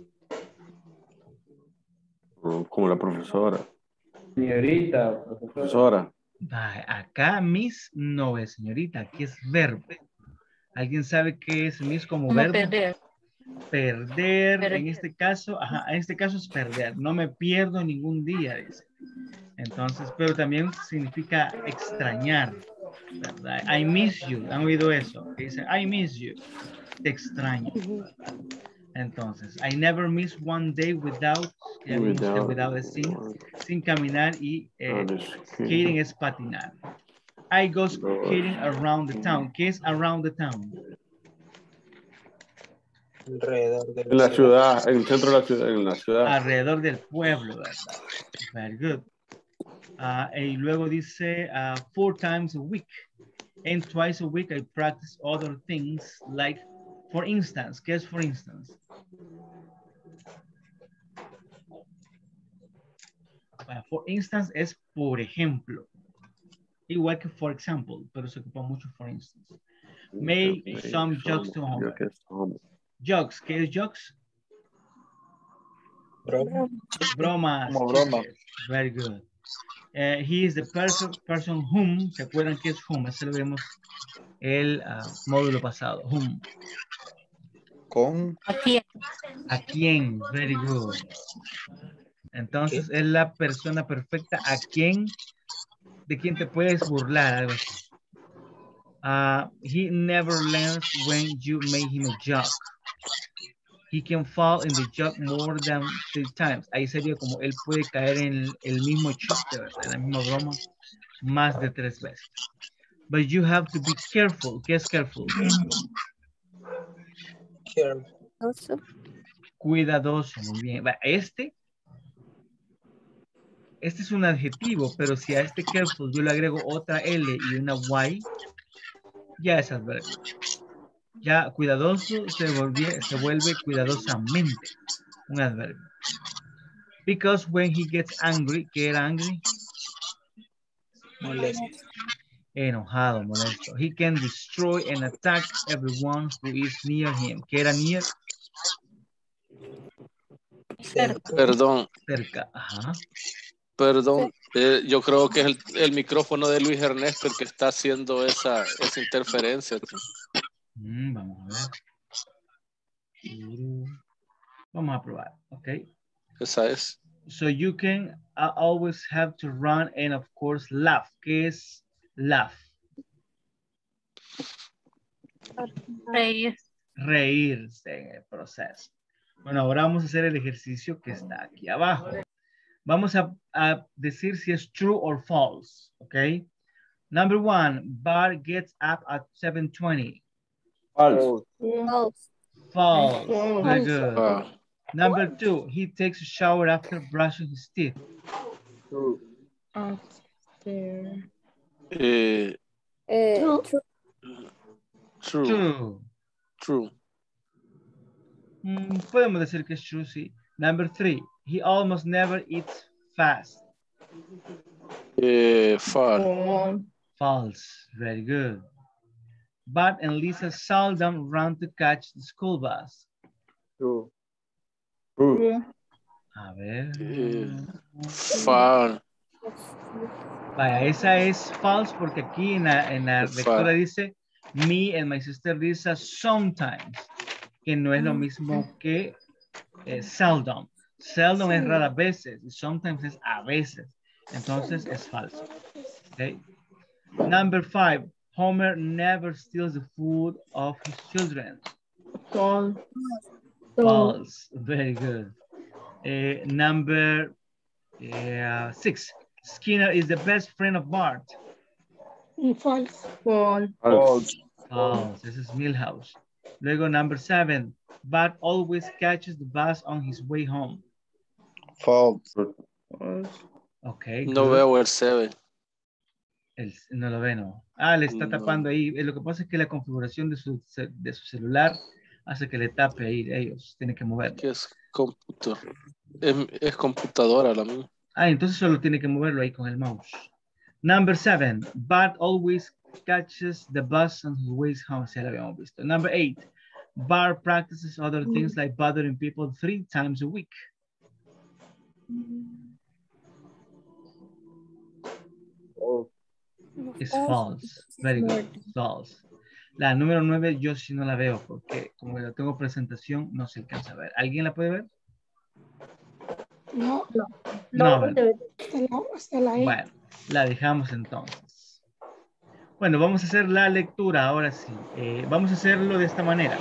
Como la profesora. Señorita, profesora. Acá miss no es señorita, aquí es verbo. ¿Alguien sabe qué es miss como verbo? Perder. Perder, en este caso, en este caso es perder. No me pierdo ningún día, dice. Entonces, pero también significa extrañar, ¿verdad? I miss you. ¿Han oído eso? Que dice, I miss you. Te extraño. Entonces, I never miss one day without sin caminar y skating es patinar. I go skating around the town. ¿Qué es around the town? Alrededor de la ciudad, en el centro de la ciudad, en la ciudad. Alrededor del pueblo, ¿verdad? Very good. Y luego dice 4 times a week. And twice a week I practice other things like, for instance. ¿Qué es for instance? For instance es por ejemplo. Igual que for example, pero se ocupa mucho for instance. Make some jokes to homework. Jokes, ¿qué es jokes? Bromas. Como broma. Very good. He is the perfect person whom, ¿se acuerdan qué es whom? Eso lo vemos el módulo pasado. Whom. Con. ¿A quién? ¿A quién? Very good. Entonces es la persona perfecta a quien, de quien te puedes burlar, algo así. He never learns when you make him a joke. He can fall in the joke more than 3 times. Ahí sería como él puede caer en el mismo chiste, ¿verdad? En la misma broma más de 3 veces. But you have to be careful. ¿Qué es careful? Cuidadoso. Cuidadoso, muy bien. Este es un adjetivo, pero si a este careful yo le agrego otra L y una Y, ya es adverbio. Ya cuidadoso se vuelve cuidadosamente un adverbio. Because when he gets angry, ¿qué era angry? Molesto. Enojado, molesto. He can destroy and attack everyone who is near him. ¿Qué era near? Cerca. Perdón. Cerca, ajá. Perdón, yo creo que es el micrófono de Luis Ernesto el que está haciendo esa interferencia. Vamos a ver. Vamos a probar, ¿ok? Esa es. So you can always have to run and of course laugh. ¿Qué es laugh? Reír. Reírse en el proceso. Bueno, ahora vamos a hacer el ejercicio que está aquí abajo. Vamos a decir si es true or false, ¿ok? Number 1, Bart gets up at 7:20. False. False. False. Very good. Number 2, he takes a shower after brushing his teeth. True. True. True. True. Podemos decir que es true, sí. Number 3, he almost never eats fast. False. False. Very good. Bart and Lisa seldom run to catch the school bus. True. True. A ver. False. Vaya, esa es false porque aquí en la lectura dice me and my sister Lisa sometimes, que no es lo mismo que seldom. Seldom es rara veces y sometimes es a veces. Entonces es falso. Okay. Number 5, Homer never steals the food of his children. False. False. Very good. Number 6, Skinner is the best friend of Bart. False. False. False. This is Milhouse. Luego, number 7, Bart always catches the bus on his way home. False. Okay. No veo el 7. No lo ve, no. Le está tapando ahí. Lo que pasa es que la configuración de su celular hace que le tape ahí ellos. Tiene que moverlo. ¿Qué es computador? Es computadora la mía. Entonces solo tiene que moverlo ahí con el mouse. Number 7, Bart always catches the bus on his way home. Ya lo habíamos visto. Number 8, Bart practices other things like bothering people 3 times a week. It's false. Very good. False. La número 9 yo sí no la veo porque como yo tengo presentación no se alcanza a ver. ¿Alguien la puede ver? No. No, ¿verdad? Hasta la E. Bueno, la dejamos entonces. Bueno, vamos a hacer la lectura ahora sí. Vamos a hacerlo de esta manera.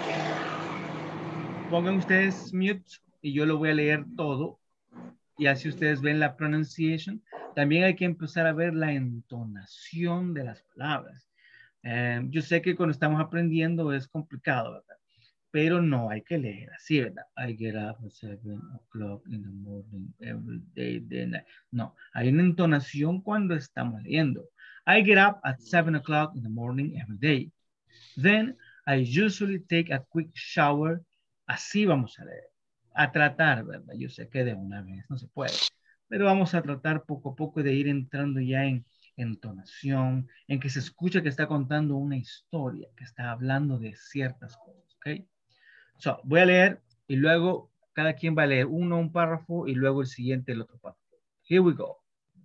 Pongan ustedes mute y yo lo voy a leer todo. Y así ustedes ven la pronunciation. También hay que empezar a ver la entonación de las palabras. Yo sé que cuando estamos aprendiendo es complicado, ¿verdad? Pero no hay que leer así, ¿verdad? I get up at 7 o'clock in the morning every day, then no, hay una entonación cuando estamos leyendo. I get up at 7 o'clock in the morning every day. Then I usually take a quick shower. Así vamos a leer. A tratar, ¿verdad? Yo sé que de una vez no se puede. Pero vamos a tratar poco a poco de ir entrando ya en entonación, en que se escucha que está contando una historia, que está hablando de ciertas cosas, ¿ok? So, voy a leer y luego cada quien va a leer un párrafo y luego el siguiente, el otro párrafo. Here we go.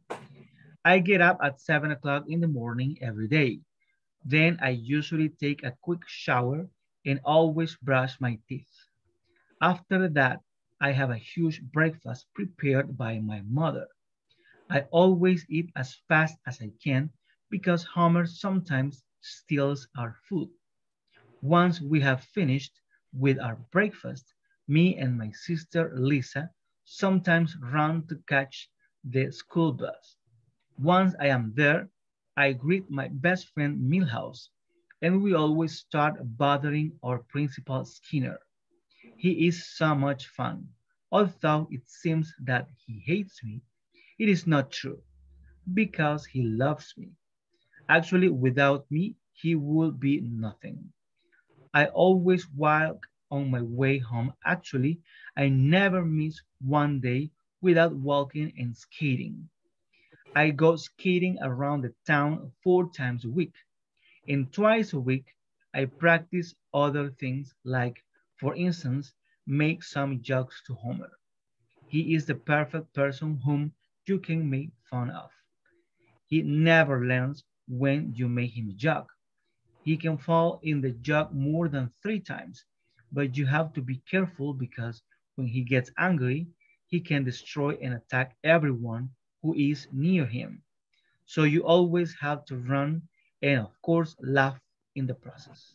I get up at 7 o'clock in the morning every day. Then I usually take a quick shower and always brush my teeth. After that, I have a huge breakfast prepared by my mother. I always eat as fast as I can because Homer sometimes steals our food. Once we have finished with our breakfast, me and my sister Lisa sometimes run to catch the school bus. Once I am there, I greet my best friend Milhouse, and we always start bothering our principal Skinner. He is so much fun. Although it seems that he hates me, it is not true, because he loves me. Actually, without me, he would be nothing. I always walk on my way home. Actually, I never miss one day without walking and skating. I go skating around the town 4 times a week, and twice a week, I practice other things like, for instance, make some jokes to Homer. He is the perfect person whom you can make fun of. He never learns when you make him joke. He can fall in the joke more than 3 times, but you have to be careful because when he gets angry, he can destroy and attack everyone who is near him. So you always have to run and of course laugh in the process.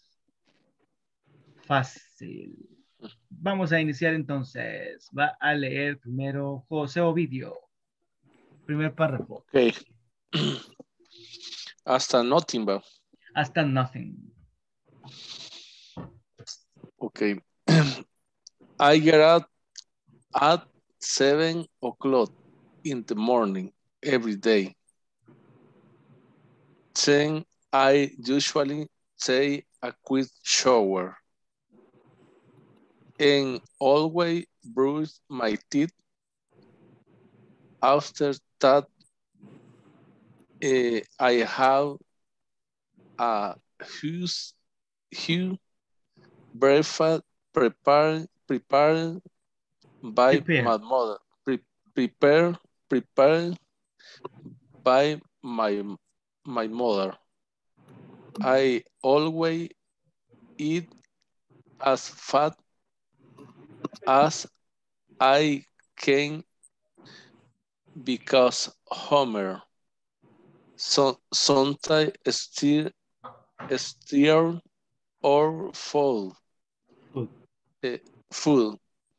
Fácil. Vamos a iniciar entonces. Va a leer primero José Ovidio. Primer párrafo. Okay. Hasta nothing, but. Hasta nothing. Okay. I get up at 7 o'clock in the morning every day. Then I usually take a quick shower and always brush my teeth. After that, I have a huge breakfast prepared by my mother. Prepared by my mother. I always eat as fast as I can because Homer sometimes steer or fall food.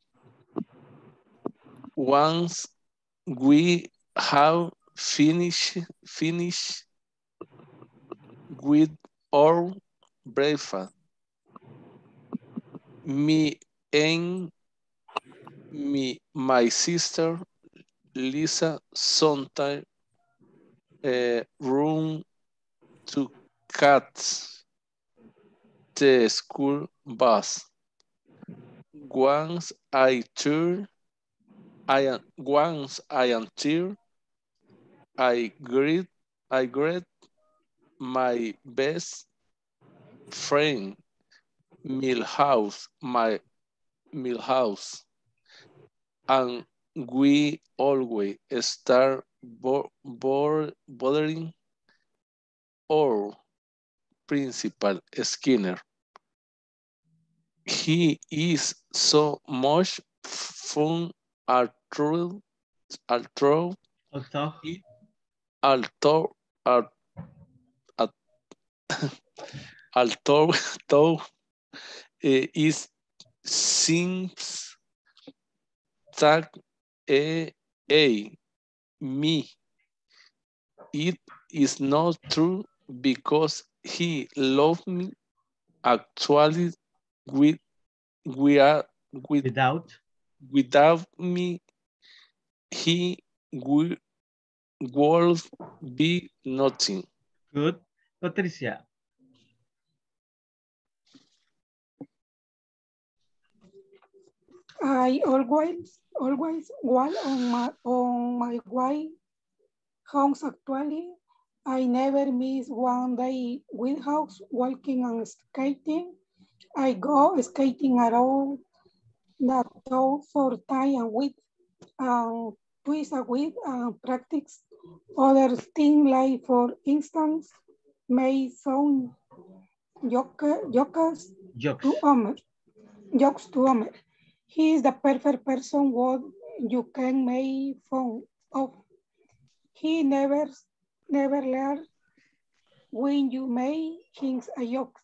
Once we have finished with our breakfast, me and my sister Lisa sometimes run to catch the school bus. Once I am tired, I greet my best friend Milhouse, and we always start bothering our principal Skinner. He is so much fun although it seems that me. It is not true because he loved me. Actually, without me, he would be nothing. Good. Patricia. I always walk on my way home. Actually, I never miss one day without walking and skating. I go skating around the town for time and with twice a week and practice other things like, for instance, make some jokes to Homer. He is the perfect person what you can make fun of. He never learns when you make him a joke.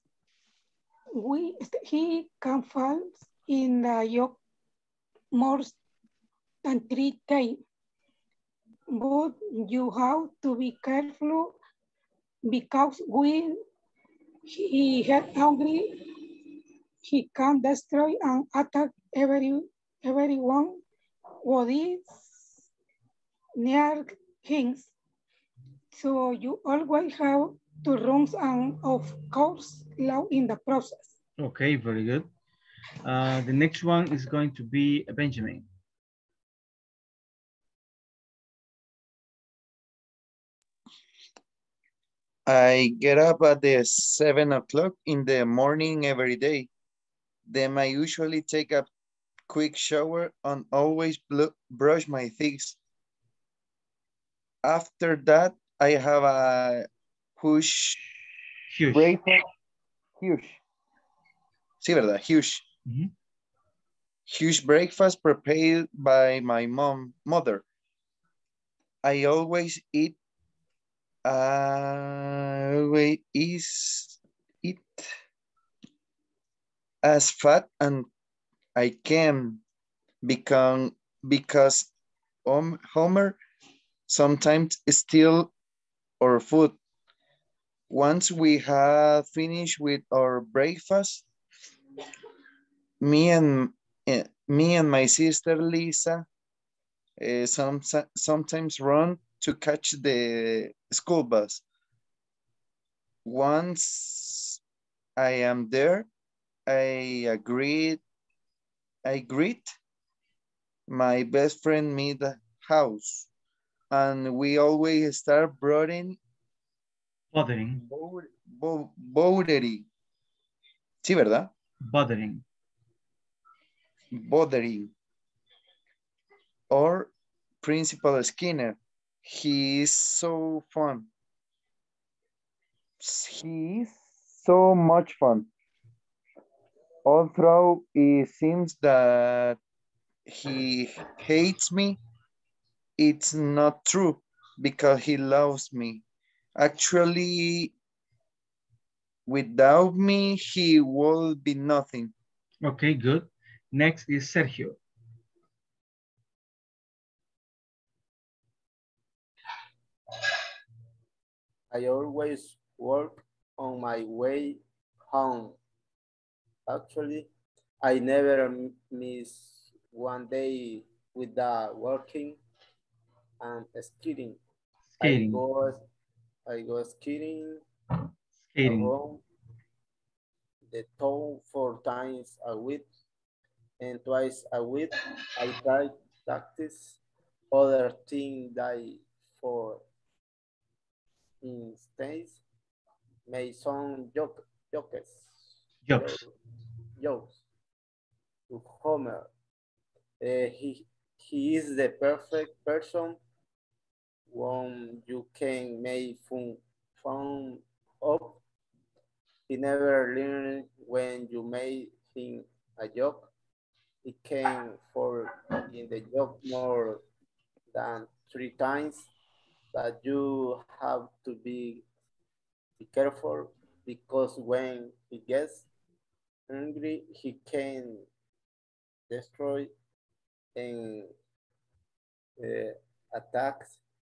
He can fall in the joke more than 3 times. But you have to be careful because when he gets hungry, he can destroy and attack everyone what is near him. So you always have to run and of course laugh in the process. Okay, very good. The next one is going to be Benjamin. I get up at the 7 o'clock in the morning every day. Then I usually take a quick shower and always brush my teeth. After that, I have a huge breakfast. Huge. Sí, ¿verdad? Huge. huge breakfast prepared by my mother. I always eat eat as fat and I can because Homer sometimes steal our food. Once we had finished with our breakfast, me and my sister Lisa sometimes run to catch the school bus. Once I am there, I greet my best friend mid house, and we always start bothering. Bothering. Sí, ¿verdad? Bothering. Bothering. Or Principal Skinner. He is so fun. He is so much fun. Although it seems that he hates me, it's not true because he loves me. Actually, without me, he will be nothing. Okay, good. Next is Sergio. I always work on my way home. Actually, I never miss one day without working and skating. Skating. I go skating Skating. around the town 4 times a week, and twice a week I try practice other things that, for instance, may some jokes to Homer. He is the perfect person when you can make fun of. He never learned when you made him a joke. He came for in the joke more than 3 times, but you have to be careful because when he gets angry, he can destroy and attack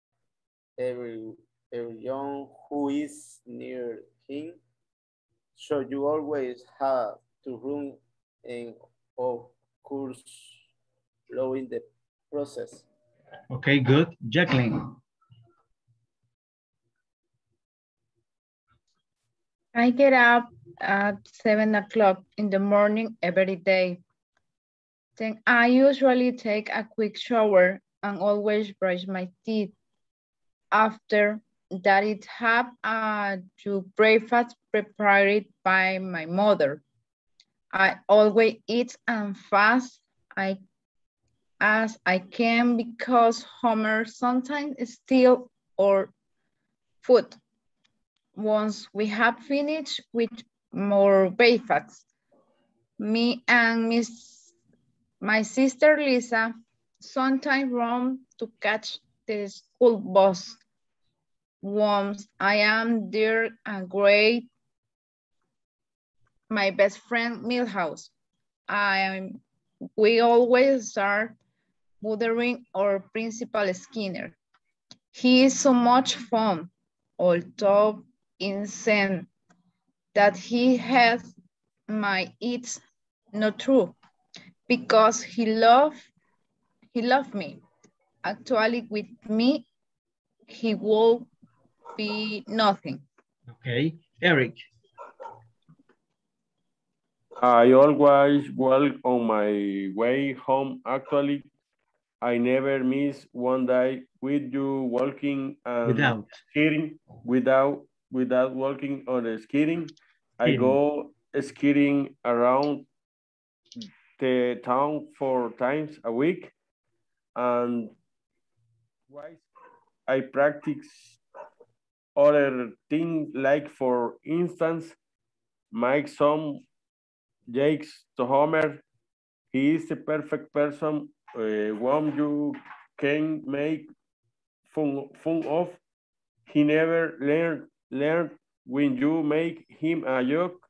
everyone who is near him. So you always have to run and of course slowing the process. Okay, good. Jacqueline. I get up at 7 o'clock in the morning every day. Then I usually take a quick shower and always brush my teeth. After that, it have to breakfast prepared by my mother. I always eat and fast as I can because Homer sometimes steals our food. Once we have finished with more breakfast, me and my sister Lisa sometimes run to catch the school bus. Once I am there and great my best friend Milhouse. We always start bothering our Principal Skinner. He is so much fun, although insane that he has my it's not true because he loved me. Actually, with me, he will be nothing. Okay, Eric. I always walk on my way home. Actually, I never miss one day with you walking and skating without walking or skating. I go skating around the town 4 times a week, and twice I practice other things, like for instance, make some jakes to Homer He is the perfect person whom you can make fun of. He never learned when you make him a joke.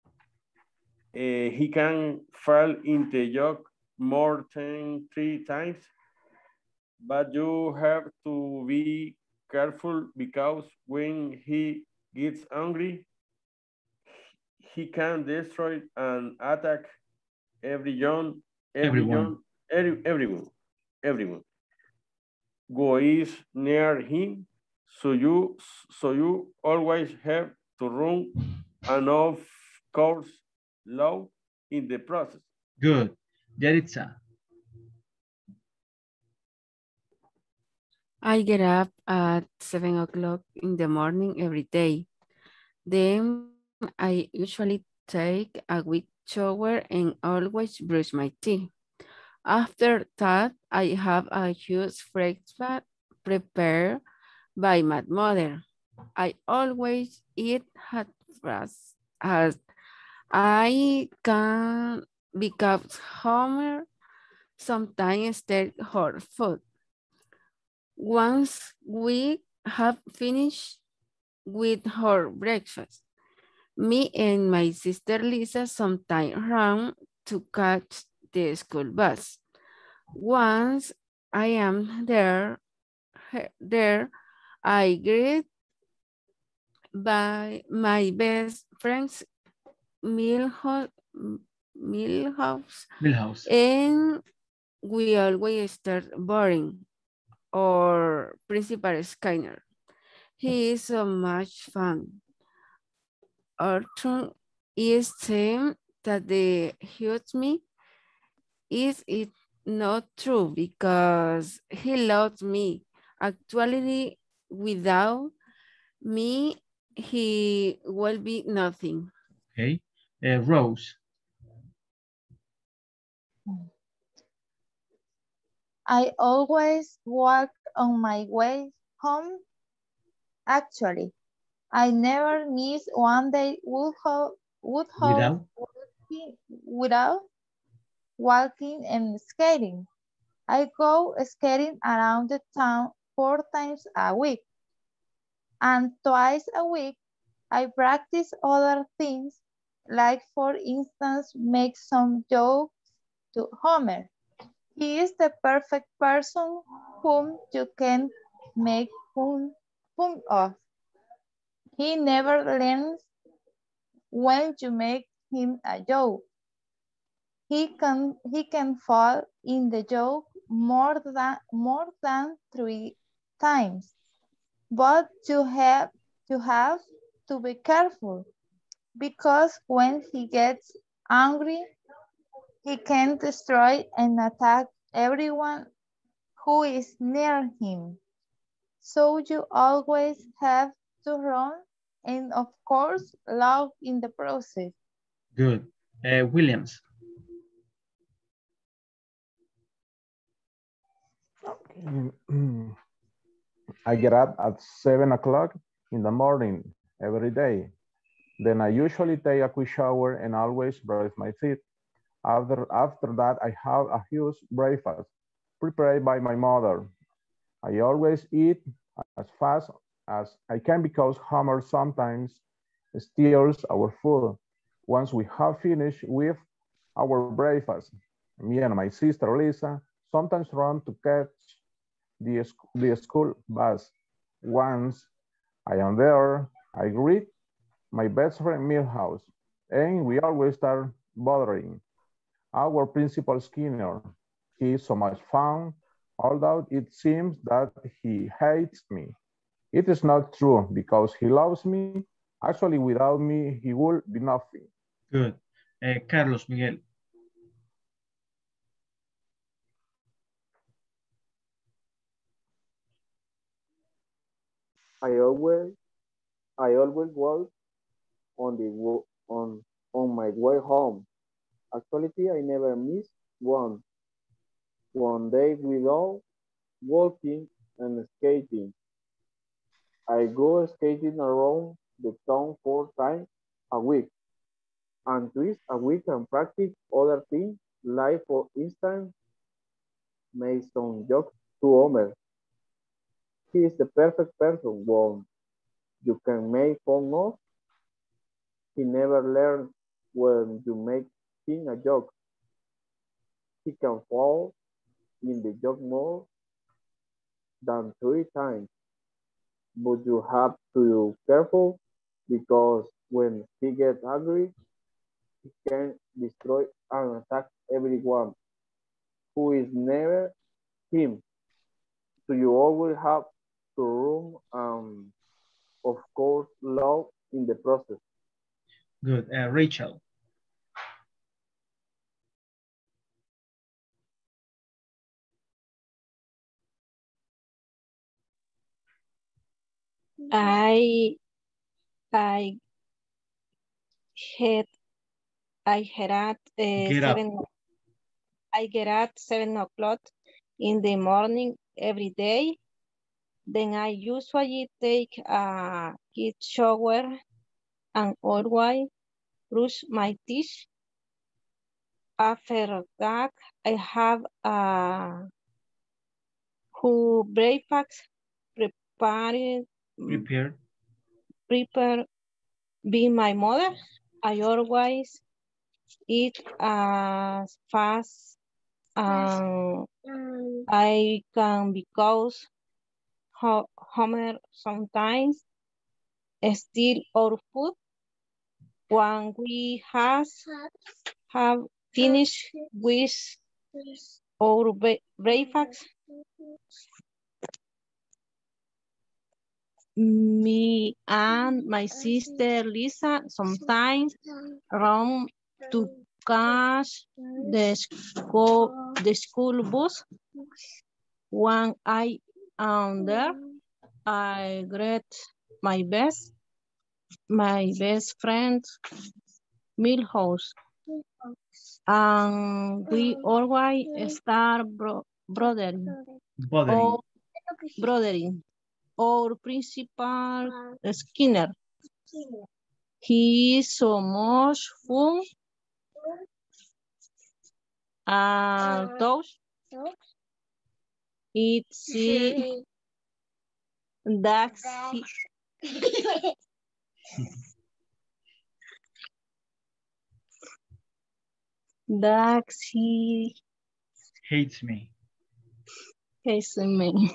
He can fall in the joke more than 3 times, but you have to be careful because when he gets angry, he can destroy and attack everyone who is near him. So you always have to run and of course low in the process. Good. Yaritza. I get up at 7 o'clock in the morning every day. Then I usually take a quick shower and always brush my teeth. After that, I have a huge breakfast prepared by my mother. I always eat hot fast as I can because Homer sometimes take her food. Once we have finished with her breakfast, me and my sister Lisa sometimes run to catch the school bus. Once I am there, I greet by my best friends Milhouse, and we always start boring or Principal Skinner. He is so much fun. Arthur is saying that they hurt me. Is it not true? Because he loves me. Actually, without me, he will be nothing. Okay. Rose. I always walk on my way home. Actually, I never miss one day without walking and skating. I go skating around the town 4 times a week. And twice a week, I practice other things, like for instance, make some jokes to Homer. He is the perfect person whom you can make fun of. He never learns when you make him a joke. He can fall in the joke more than 3 times. But you have to be careful because when he gets angry, he can destroy and attack everyone who is near him. So you always have to run and of course laugh in the process. Good. Williams. I get up at 7 o'clock in the morning every day. Then I usually take a quick shower and always brush my teeth. After that, I have a huge breakfast prepared by my mother. I always eat as fast as I can because Homer sometimes steals our food. Once we have finished with our breakfast, me and my sister Lisa sometimes run to catch the school bus. Once I am there, I greet my best friend Milhouse, and we always start bothering our principal Skinner. He is so much fun, although it seems that he hates me. It is not true because he loves me. Actually, without me, he would be nothing. Good. Carlos Miguel. I always walk on my way home. Actually, I never miss one day without walking and skating. I go skating around the town 4 times a week and twice a week and practice other things Like, for instance, made some jokes to Homer. He is the perfect person one you can make fun of. He never learns when you make him a joke. He can fall in the joke more than 3 times, but you have to be careful because when he gets angry, he can destroy and attack everyone who is near him. So you always have to room and, of course, love in the process. Good. Rachel. I I had at Get up. 7. I get at 7 o'clock in the morning every day. Then I usually take a heat shower and always brush my teeth. After that, I have a who breakfast prepared Prepared. prepare be my mother. I always eat as fast as I can because Homer sometimes steal our food when we have finished with our breakfast. Me and my sister Lisa sometimes run to catch the school bus. When I am there, I greet my best friend Milhouse, and we always start brothering Bothering. or brothering. Our principal Skinner. He is so much fun. Those it's that's he Hates me. hates me.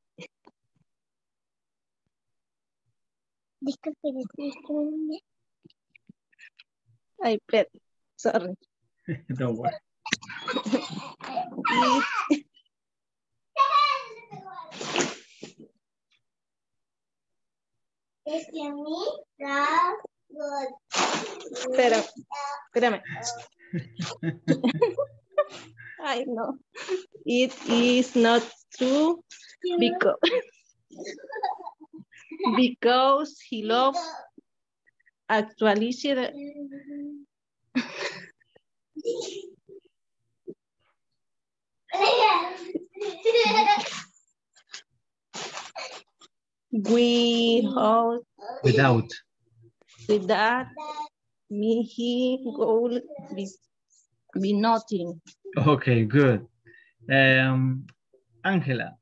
I bet. Sorry. Don't worry. Espérame. I know. It is not true because he loves actually without me he would be nothing. Okay, good. Angela.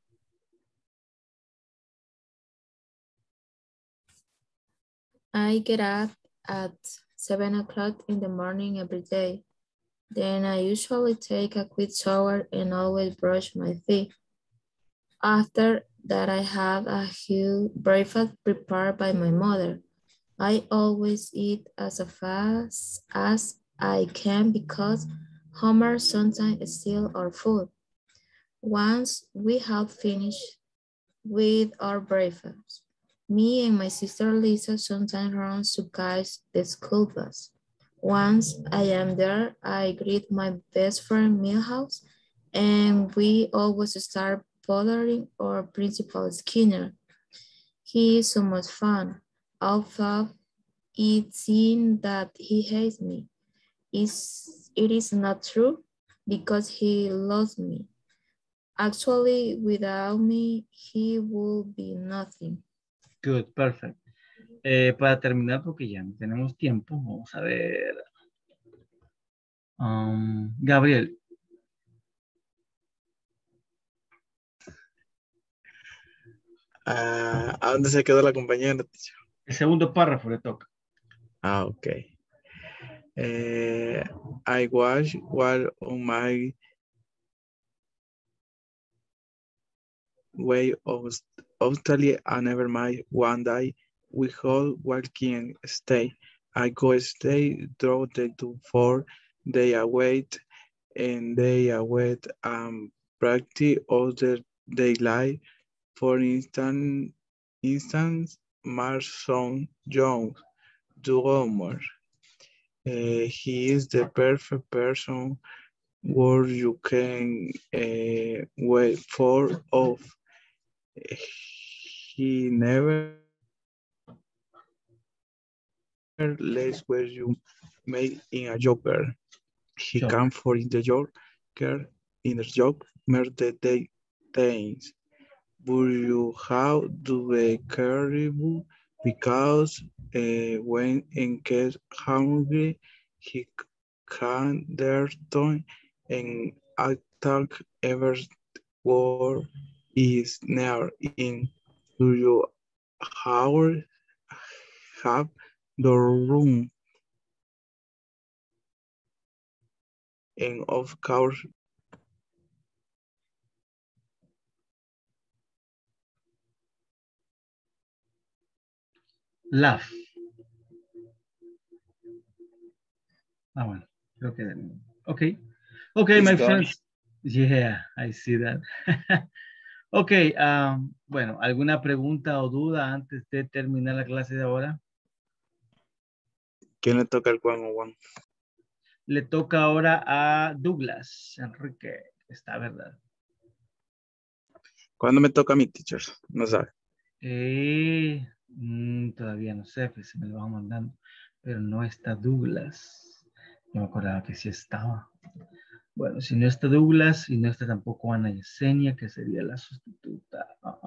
I get up at 7 o'clock in the morning every day. Then I usually take a quick shower and always brush my teeth. After that, I have a huge breakfast prepared by my mother. I always eat as fast as I can because Homer sometimes steals our food. Once we have finished with our breakfast, me and my sister Lisa sometimes run to catch the school bus. Once I am there, I greet my best friend Milhouse, and we always start bothering our principal Skinner. He is so much fun, although it seems that he hates me. It is not true because he loves me. Actually, without me, he would be nothing. Good, perfect. Para terminar, porque ya no tenemos tiempo, vamos a ver. Gabriel, ¿A dónde se quedó la compañera, teacher? El segundo párrafo le toca. Ah, ok. I was while on my way of Australia and never mind one day we all walking stay. I go stay draw the to 4 they await and they await practice other daylight. For instance, Marston Jones, Drummer. He is the perfect person where you can wait for of. He never lets where you made in a joker. He can for in the joker in the job murder the things. But you how do the caribou because when in case hungry he can their tongue and attack ever war is near in. Do you how have the room and of course Laugh. Ah, bueno. Creo que... Okay. Okay, it's my gone. friends. Yeah, I see that. Ok, bueno, ¿alguna pregunta o duda antes de terminar la clase de ahora? ¿Quién le toca el one-on-one? Le toca ahora a Douglas, Enrique, está verdad. ¿Cuándo me toca a mi teacher? No sabe. Todavía no sé, pues se me lo van mandando, pero no está Douglas. Yo me acordaba que sí estaba. Bueno, si no está Douglas y no está tampoco Ana Yesenia, que sería la sustituta.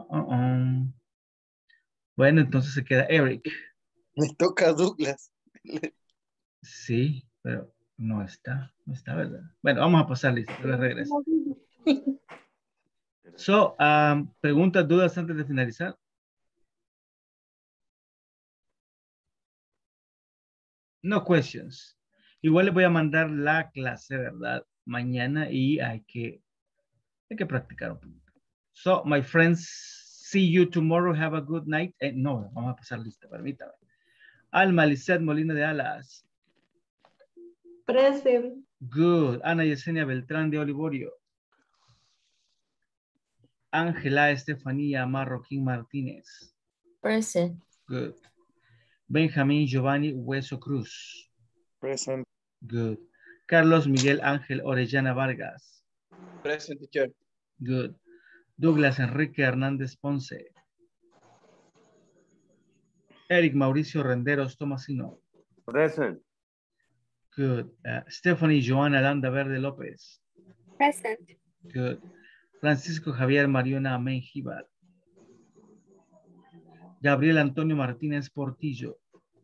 Bueno, entonces se queda Eric. Me toca Douglas. Sí, pero no está, ¿verdad? Bueno, vamos a pasar lista, yo le regreso. So, preguntas, dudas antes de finalizar. No questions. Igual les voy a mandar la clase, ¿verdad? Mañana y hay que practicar un poquito. So, my friends, see you tomorrow. Have a good night. No, vamos a pasar lista, permítame. Alma Lisset Molina de Alas. Present. Good. Ana Yesenia Beltrán de Olivorio. Ángela Estefanía Marroquín Martínez. Present. Good. Benjamín Giovanni Hueso Cruz. Present. Good. Carlos Miguel Ángel Orellana Vargas. Present, teacher. Good. Douglas Enrique Hernández Ponce. Eric Mauricio Renderos Tomasino. Present. Good. Stephanie Joana Landa Verde López. Present. Good. Francisco Javier Mariona Menjivar. Gabriel Antonio Martínez Portillo.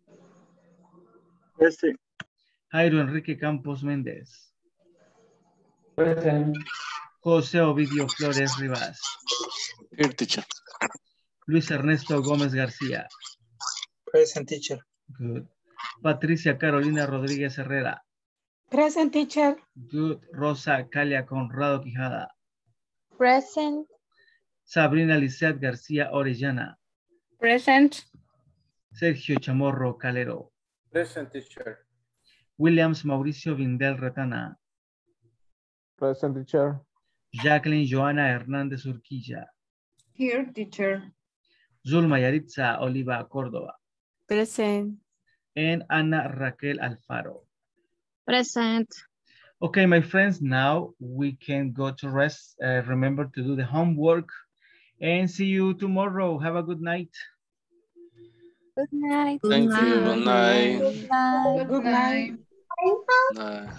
Present. Jairo Enrique Campos Méndez. Present. José Ovidio Flores Rivas. Here, teacher. Luis Ernesto Gómez García. Present, teacher. Good. Patricia Carolina Rodríguez Herrera. Present, teacher. Good. Rosa Calia Conrado Quijada. Present. Sabrina Lisset García Orellana. Present. Sergio Chamorro Calero. Present, teacher. Williams Mauricio Vindel Retana. Present, teacher. Jacqueline Joana Hernández Urquilla. Here, teacher. Zulma Yaritza Oliva Córdoba. Present. And Ana Raquel Alfaro. Present. Okay, my friends, now we can go to rest. Remember to do the homework and see you tomorrow. Have a good night. Good night. Thank you. Good night. Good night. Good night. Night.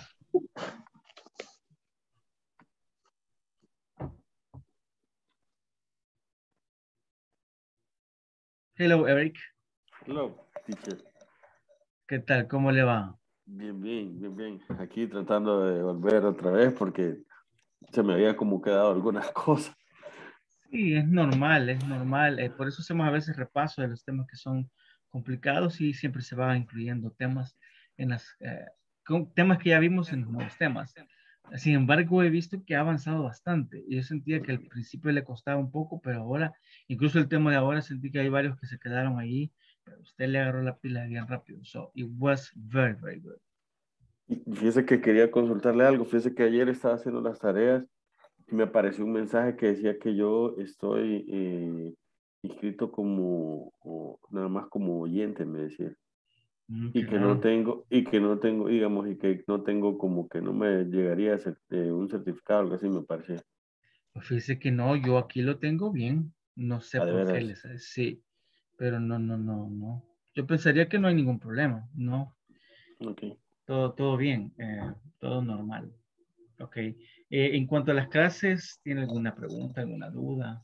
Hello, Eric. Hello, teacher. ¿Qué tal? ¿Cómo le va? Bien, bien, bien, bien. Aquí tratando de volver otra vez porque se me había como quedado algunas cosas. Sí, es normal, es normal. Por eso hacemos a veces repaso de los temas que son complicados y siempre se van incluyendo temas en las temas que ya vimos en los nuevos temas. Sin embargo, he visto que ha avanzado bastante y yo sentía que al principio le costaba un poco, pero ahora, incluso el tema de ahora, sentí que hay varios que se quedaron ahí, pero usted le agarró la pila bien rápido. So, it was very, very good. Y fíjese que quería consultarle algo. Fíjese que ayer estaba haciendo las tareas y me apareció un mensaje que decía que yo estoy inscrito como, nada más como oyente, me decía. Y Qué que raro. no tengo, digamos, y que no tengo como que no me llegaría un certificado, algo así me parecía. Pues fíjese que no, yo aquí lo tengo bien. No sé Ah, de por qué veras. sí, pero no. Yo pensaría que no hay ningún problema, no. Ok. Todo bien, todo normal. Ok. En cuanto a las clases, ¿tiene alguna pregunta, alguna duda?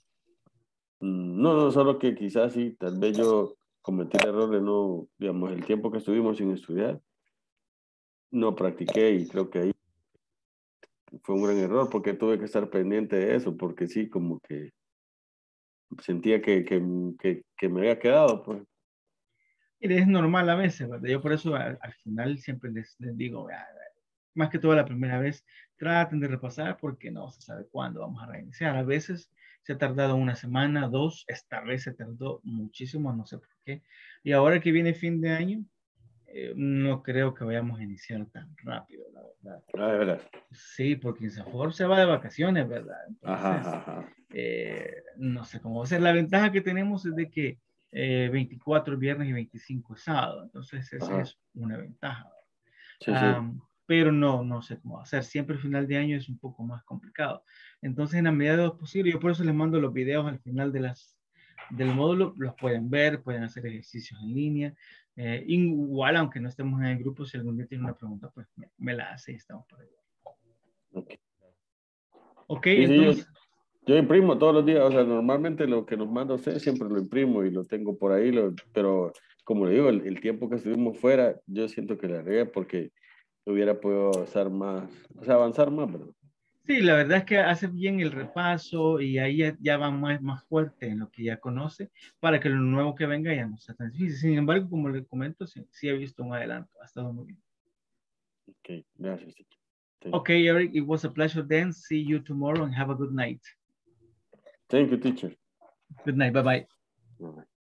No, solo que quizás sí, tal vez yo cometí el error de no, digamos, el tiempo que estuvimos sin estudiar, no practiqué y creo que ahí fue un gran error porque tuve que estar pendiente de eso, porque sí, como que sentía que me había quedado, pues. Mire, es normal a veces, ¿verdad? Yo por eso al final siempre les digo, más que todo la primera vez, traten de repasar porque no se sabe cuándo vamos a reiniciar. A veces se ha tardado una semana, dos, esta vez se tardó muchísimo, no sé por qué. Y ahora que viene fin de año, no creo que vayamos a iniciar tan rápido, la verdad. Ah, de verdad. Sí, porque Insafor se va de vacaciones, ¿verdad? Entonces, Ajá. no sé cómo va a ser. La ventaja que tenemos es de que 24 es viernes y 25 es sábado. Entonces, esa Ajá. es una ventaja. Sí, sí. Pero no sé cómo va a ser. Siempre el final de año es un poco más complicado. Entonces, en la medida de lo posible, yo por eso les mando los videos al final del módulo. Los pueden ver, pueden hacer ejercicios en línea. Igual, aunque no estemos en el grupo, si algún día tienen una pregunta, pues me la hace y estamos por ahí. Ok, Sí, entonces, yo imprimo todos los días, o sea, normalmente lo que nos manda usted siempre lo imprimo y lo tengo por ahí, pero como le digo, el tiempo que estuvimos fuera, yo siento que la regué porque hubiera podido estar más, o sea, avanzar más, ¿verdad? sí, la verdad es que hace bien el repaso y ahí ya va más fuerte en lo que ya conoce para que lo nuevo que venga ya no sea tan difícil. Sin embargo, como le comento, sí he visto un adelanto. Ha estado muy bien. Ok, gracias. Okay, Eric, it was a pleasure then. See you tomorrow and have a good night. Thank you, teacher. Good night. Bye-bye. Bye-bye.